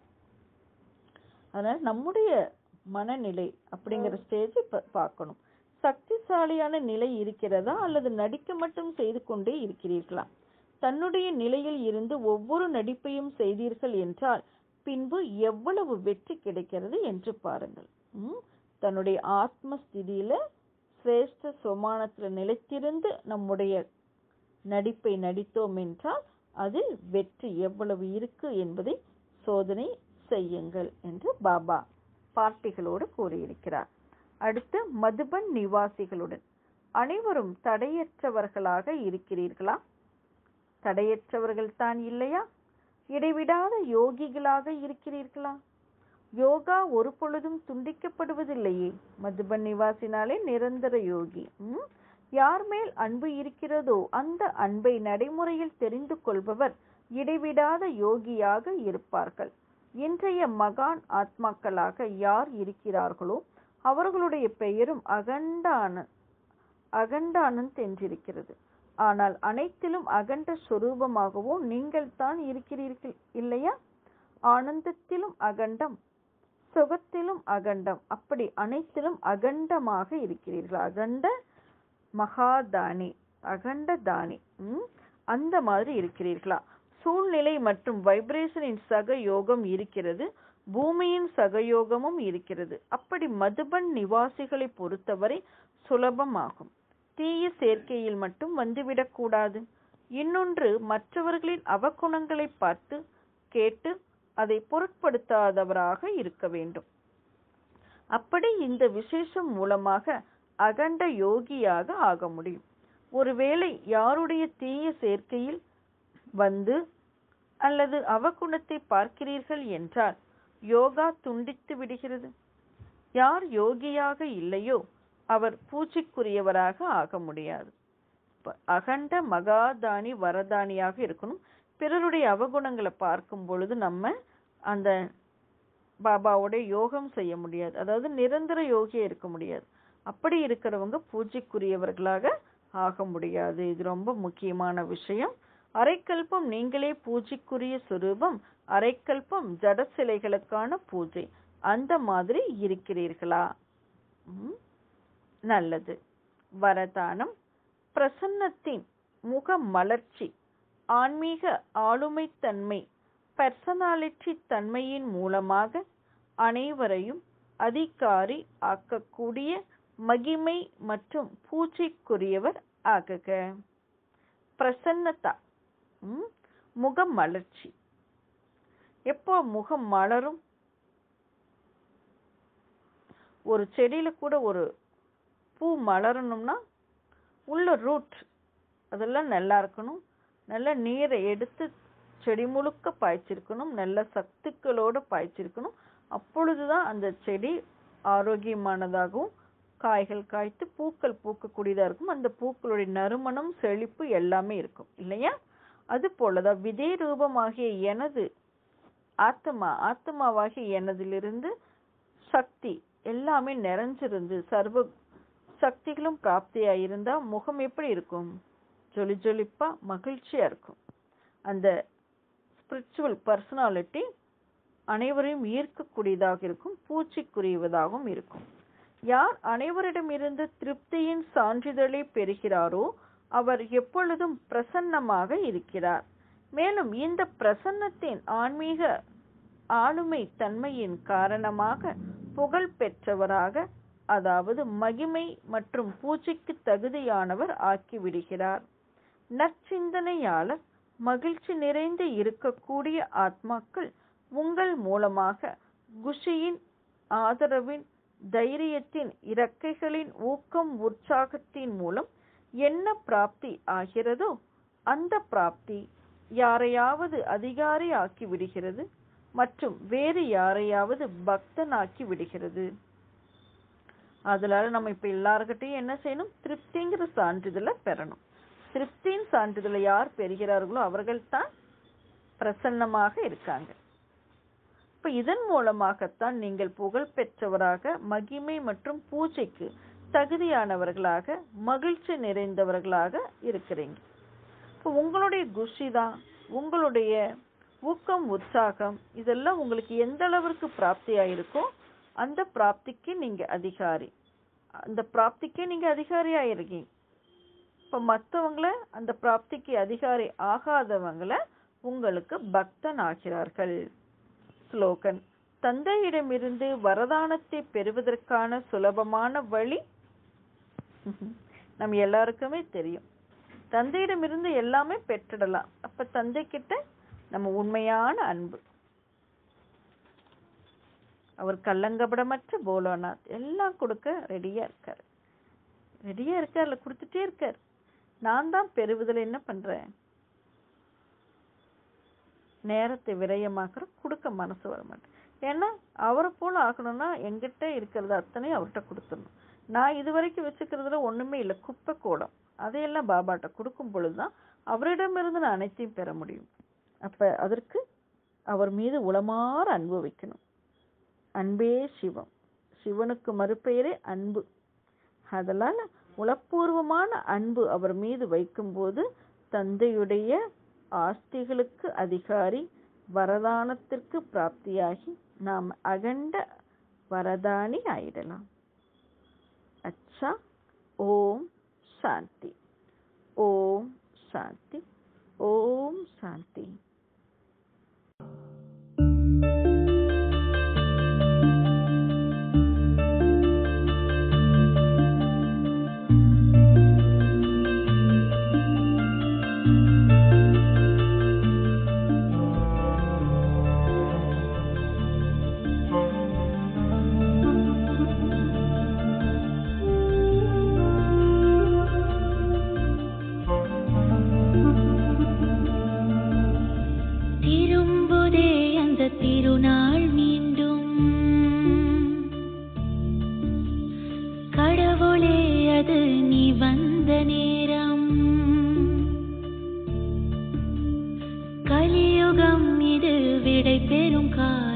[SPEAKER 3] அதனால நம்முடைய மனநிலை அப்படிங்கிற ஸ்டேஜ் பார்க்கணும். சக்திசாலியான நிலை இருக்கிறதா அல்லது நடிக்க மட்டும் செய்து கொண்டே இருக்கிறீர்களா? தன்னுடைய நிலையில் இருந்து ஒவ்வொரு நடிப்பையும் செய்தீர்கள் என்றால் பின்பு எவ்வளவு வெற்றி கிடைக்கிறது என்று பாருங்கள். உம் தன்னுடைய ஆத்ம ஸ்திதியில சிரேஷ்ட சோமானத்துல நிலைத்திருந்து நம்முடைய நடிப்பை நடித்தோம் என்றால் அதில் வெற்றி எவ்வளவு இருக்கு என்பதை சோதனை செய்யுங்கள் என்று பாபா பார்ட்டிகளோடு கூறியிருக்கிறார். அடுத்து மதுபன் நிவாசிகளுடன் அனைவரும் தடையற்றவர்களாக இருக்கிறீர்களா? தடையற்றவர்கள் தான் இல்லையா? இடைவிடாத யோகிகளாக இருக்கிறீர்களா? யோகா ஒரு பொழுதும் துண்டிக்கப்படுவதில்லையே. மதுபன் நிவாசினாலே நிரந்தர யோகி. உம் யார் மேல் அன்பு இருக்கிறதோ அந்த அன்பை நடைமுறையில் தெரிந்து கொள்பவர் இடைவிடாத யோகியாக இருப்பார்கள். இன்றைய மகான் ஆத்மாக்களாக யார் இருக்கிறார்களோ அவர்களுடைய பெயரும் அகண்டான அகண்டானந்த் என்றிருக்கிறது. ஆனால் அனைத்திலும் அகண்ட ஸ்வரூபமாகவோ நீங்கள் தான் இருக்கிறீர்கள் இல்லையா? ஆனந்தத்திலும் அகண்டம், சுகத்திலும் அகண்டம், அப்படி அனைத்திலும் அகண்டமாக இருக்கிறீர்கள். அகண்ட மகாதானி, அகண்ட தானி. உம் அந்த மாதிரி இருக்கிறீர்களா? சூழ்நிலை மற்றும் வைப்ரேஷனின் சக யோகம் இருக்கிறது, பூமியின் சகயோகமும் இருக்கிறது. அப்படி மதுபன் நிவாசிகளை பொறுத்தவரை சுலபமாகும். தீய சேர்க்கையில் மட்டும் வந்துவிடக் கூடாது. இன்னொன்று, மற்றவர்களின் அவகுணங்களை பார்த்து கேட்டு அதை பொருட்படுத்தாதவராக இருக்க வேண்டும். அப்படி இந்த விசேஷம் மூலமாக அகண்ட யோகியாக ஆக முடியும். ஒருவேளை யாருடைய தீய சேர்க்கையில் வந்து அல்லது அவகுணத்தை பார்க்கிறீர்கள் என்றால் யோகா துண்டித்து விடுகிறது. யார் யோகியாக இல்லையோ அவர் பூஜைக்குரியவராக ஆக முடியாது. அகண்ட மகாதானி வரதானியாக இருக்கணும். பிறருடைய அவகுணங்களை பார்க்கும் பொழுது நம்ம அந்த பாபாவோட யோகம் செய்ய முடியாது, அதாவது நிரந்தர யோகியா இருக்க முடியாது. அப்படி இருக்கிறவங்க பூஜைக்குரியவர்களாக ஆக முடியாது. இது ரொம்ப முக்கியமான விஷயம். அரைக்கல்பம் நீங்களே பூஜைக்குரிய சுரூபம், அரைக்கல்பம் ஜட சிலைகளுக்கான பூஜை. அந்த மாதிரி இருக்கிறீர்களா? நல்லது. வரதானம். பிரசன்னத்தின் முக மலர்ச்சி, ஆன்மீக ஆளுமைத்தன்மை, பர்சனாலிட்டி தன்மையின் மூலமாக அனைவரையும் அதிகாரி ஆக்கக்கூடிய மகிமை மற்றும் பூஜைக்குரியவர் ஆகுக. பிரசன்னதா, முகம் மலர்ச்சி. எப்போ முகம் மலரும்? ஒரு செடியில கூட ஒரு பூ மலரணும்னா உள்ள ரூட் அதெல்லாம் நல்லா இருக்கணும். நல்ல நீரை எடுத்து செடி முழுக்க பாய்ச்சிருக்கணும், நல்ல சத்துக்களோடு பாய்ச்சிருக்கணும். அப்பொழுதுதான் அந்த செடி ஆரோக்கியமானதாகவும் காய்கள் காய்த்து பூக்கள் பூக்கக்கூடியதா இருக்கும். அந்த பூக்களுடைய நறுமணம், செழிப்பு எல்லாமே இருக்கும் இல்லையா? அது போலதான் விதே ரூபமாகிய எனது ஆத்மா ஆத்மாவாகிய எனதிலிருந்து சக்தி எல்லாமே நிறைஞ்சிருந்து சர்வ சக்திகளும் பிராப்தியாயிருந்தா முகம் எப்படி இருக்கும்? ஜொலி ஜொலிப்பா மகிழ்ச்சியா இருக்கும். அந்த ஸ்பிரிச்சுவல் பர்சனாலிட்டி அனைவரையும் ஈர்க்கக்கூடியதாக இருக்கும், பூச்சிக்குரியவதாகவும் இருக்கும். யார் அனைவரிடமிருந்து திருப்தியின் சான்றிதழை பெறுகிறாரோ அவர் எப்பொழுதும் பிரசன்னமாக இருக்கிறார். மேலும் இந்த பிரசன்னத்தின் ஆன்மீக ஆளுமை தன்மையின் காரணமாக புகழ் பெற்றவராக, அதாவது மகிமை மற்றும் பூஜைக்கு தகுதியானவர் ஆக்கிவிடுகிறார். நற்சிந்தனையாளர் மகிழ்ச்சி நிறைந்து இருக்கக்கூடிய ஆத்மாக்கள் உங்கள் மூலமாக குஷியின், ஆதரவின், தைரியத்தின், இறக்கைகளின், ஊக்கம், உற்சாகத்தின் மூலம் என்ன பிராப்தி ஆகிறதோ அந்த பிராப்தி யாரையாவது அதிகாரி ஆக்கி விடுகிறது மற்றும் வேறு யாரையாவது பக்தனாக்கி விடுகிறது. அதனால நம்ம இப்ப எல்லார்கிட்டையும் என்ன செய்யணும்? திருப்திங்கிற சான்றிதழை பெறணும். திருப்தியின் சான்றிதழை யார் பெறுகிறார்களோ அவர்கள் தான் பிரசன்னமாக இருக்காங்க. இப்ப இதன் மூலமாகத்தான் நீங்கள் புகழ் பெற்றவராக, மகிமை மற்றும் பூஜைக்கு தகுதியானவர்களாக, மகிழ்ச்சி நிறைந்தவர்களாக இருக்கிறீங்க. இப்போ உங்களுடைய குஷி தான், உங்களுடைய ஊக்கம், உற்சாகம் இதெல்லாம் உங்களுக்கு எந்த அளவிற்கு பிராப்தியாயிருக்கோ அந்த பிராப்திக்கு நீங்க அதிகாரி. அந்த பிராப்திக்கே நீங்க அதிகாரி ஆயிருக்கீங்க. இப்ப மற்றவங்கள அந்த பிராப்திக்கு அதிகாரி ஆகாதவங்கள உங்களுக்கு பக்தன் ஆகிறார்கள். ஸ்லோகன்: தந்தையிடமிருந்து வரதானத்தை பெறுவதற்கான சுலபமான வழி நம்ம எல்லாருக்குமே தெரியும். தந்தையிடமிருந்து எல்லாமே பெற்றிடலாம். அப்ப தந்தை கிட்ட நம்ம உண்மையான அன்பு, அவர் கள்ளங்கபடமற்ற போலோநாத், எல்லாம் கொடுக்க ரெடியா இருக்காரு. ரெடியா இருக்காருல, கொடுத்துட்டே இருக்காரு. நான் தான் பெறுவதில் என்ன பண்றேன்? நேரத்தை விரயமாக்குற, கொடுக்க மனசு வர மாட்டேன். ஏன்னா அவரை போல ஆகணும்னா எங்கிட்ட இருக்கிறது அத்தனையும் அவர்கிட்ட கொடுத்துடணும். நான் இது வரைக்கும் வச்சுக்கிறதுல ஒண்ணுமே இல்லை, குப்பை கூடம். அதையெல்லாம் பாபாட்ட கொடுக்கும் பொழுதுதான் அவரிடமிருந்து நான் அனைத்தையும் பெற முடியும். அப்ப அதற்கு அவர் மீது உளமாற அன்பு வைக்கணும். அன்பே சிவம், சிவனுக்கு மறுபெயரே அன்பு. அதனால உளப்பூர்வமான அன்பு அவர் மீது வைக்கும்போது தந்தையுடைய ஆஸ்திகளுக்கு அதிகாரி, வரதானத்திற்கு பிராப்தியாகி நாம் அகண்ட வரதானி ஆயிடலாம். அச்சா. ஓம் சாந்தி. ஓம் சாந்தி. ஓம் சாந்தி.
[SPEAKER 1] திருநாள் மீண்டும் கடவுளே, அது நீ வந்த நேரம். கலியுகம் இது விடை பெறும் காலம்.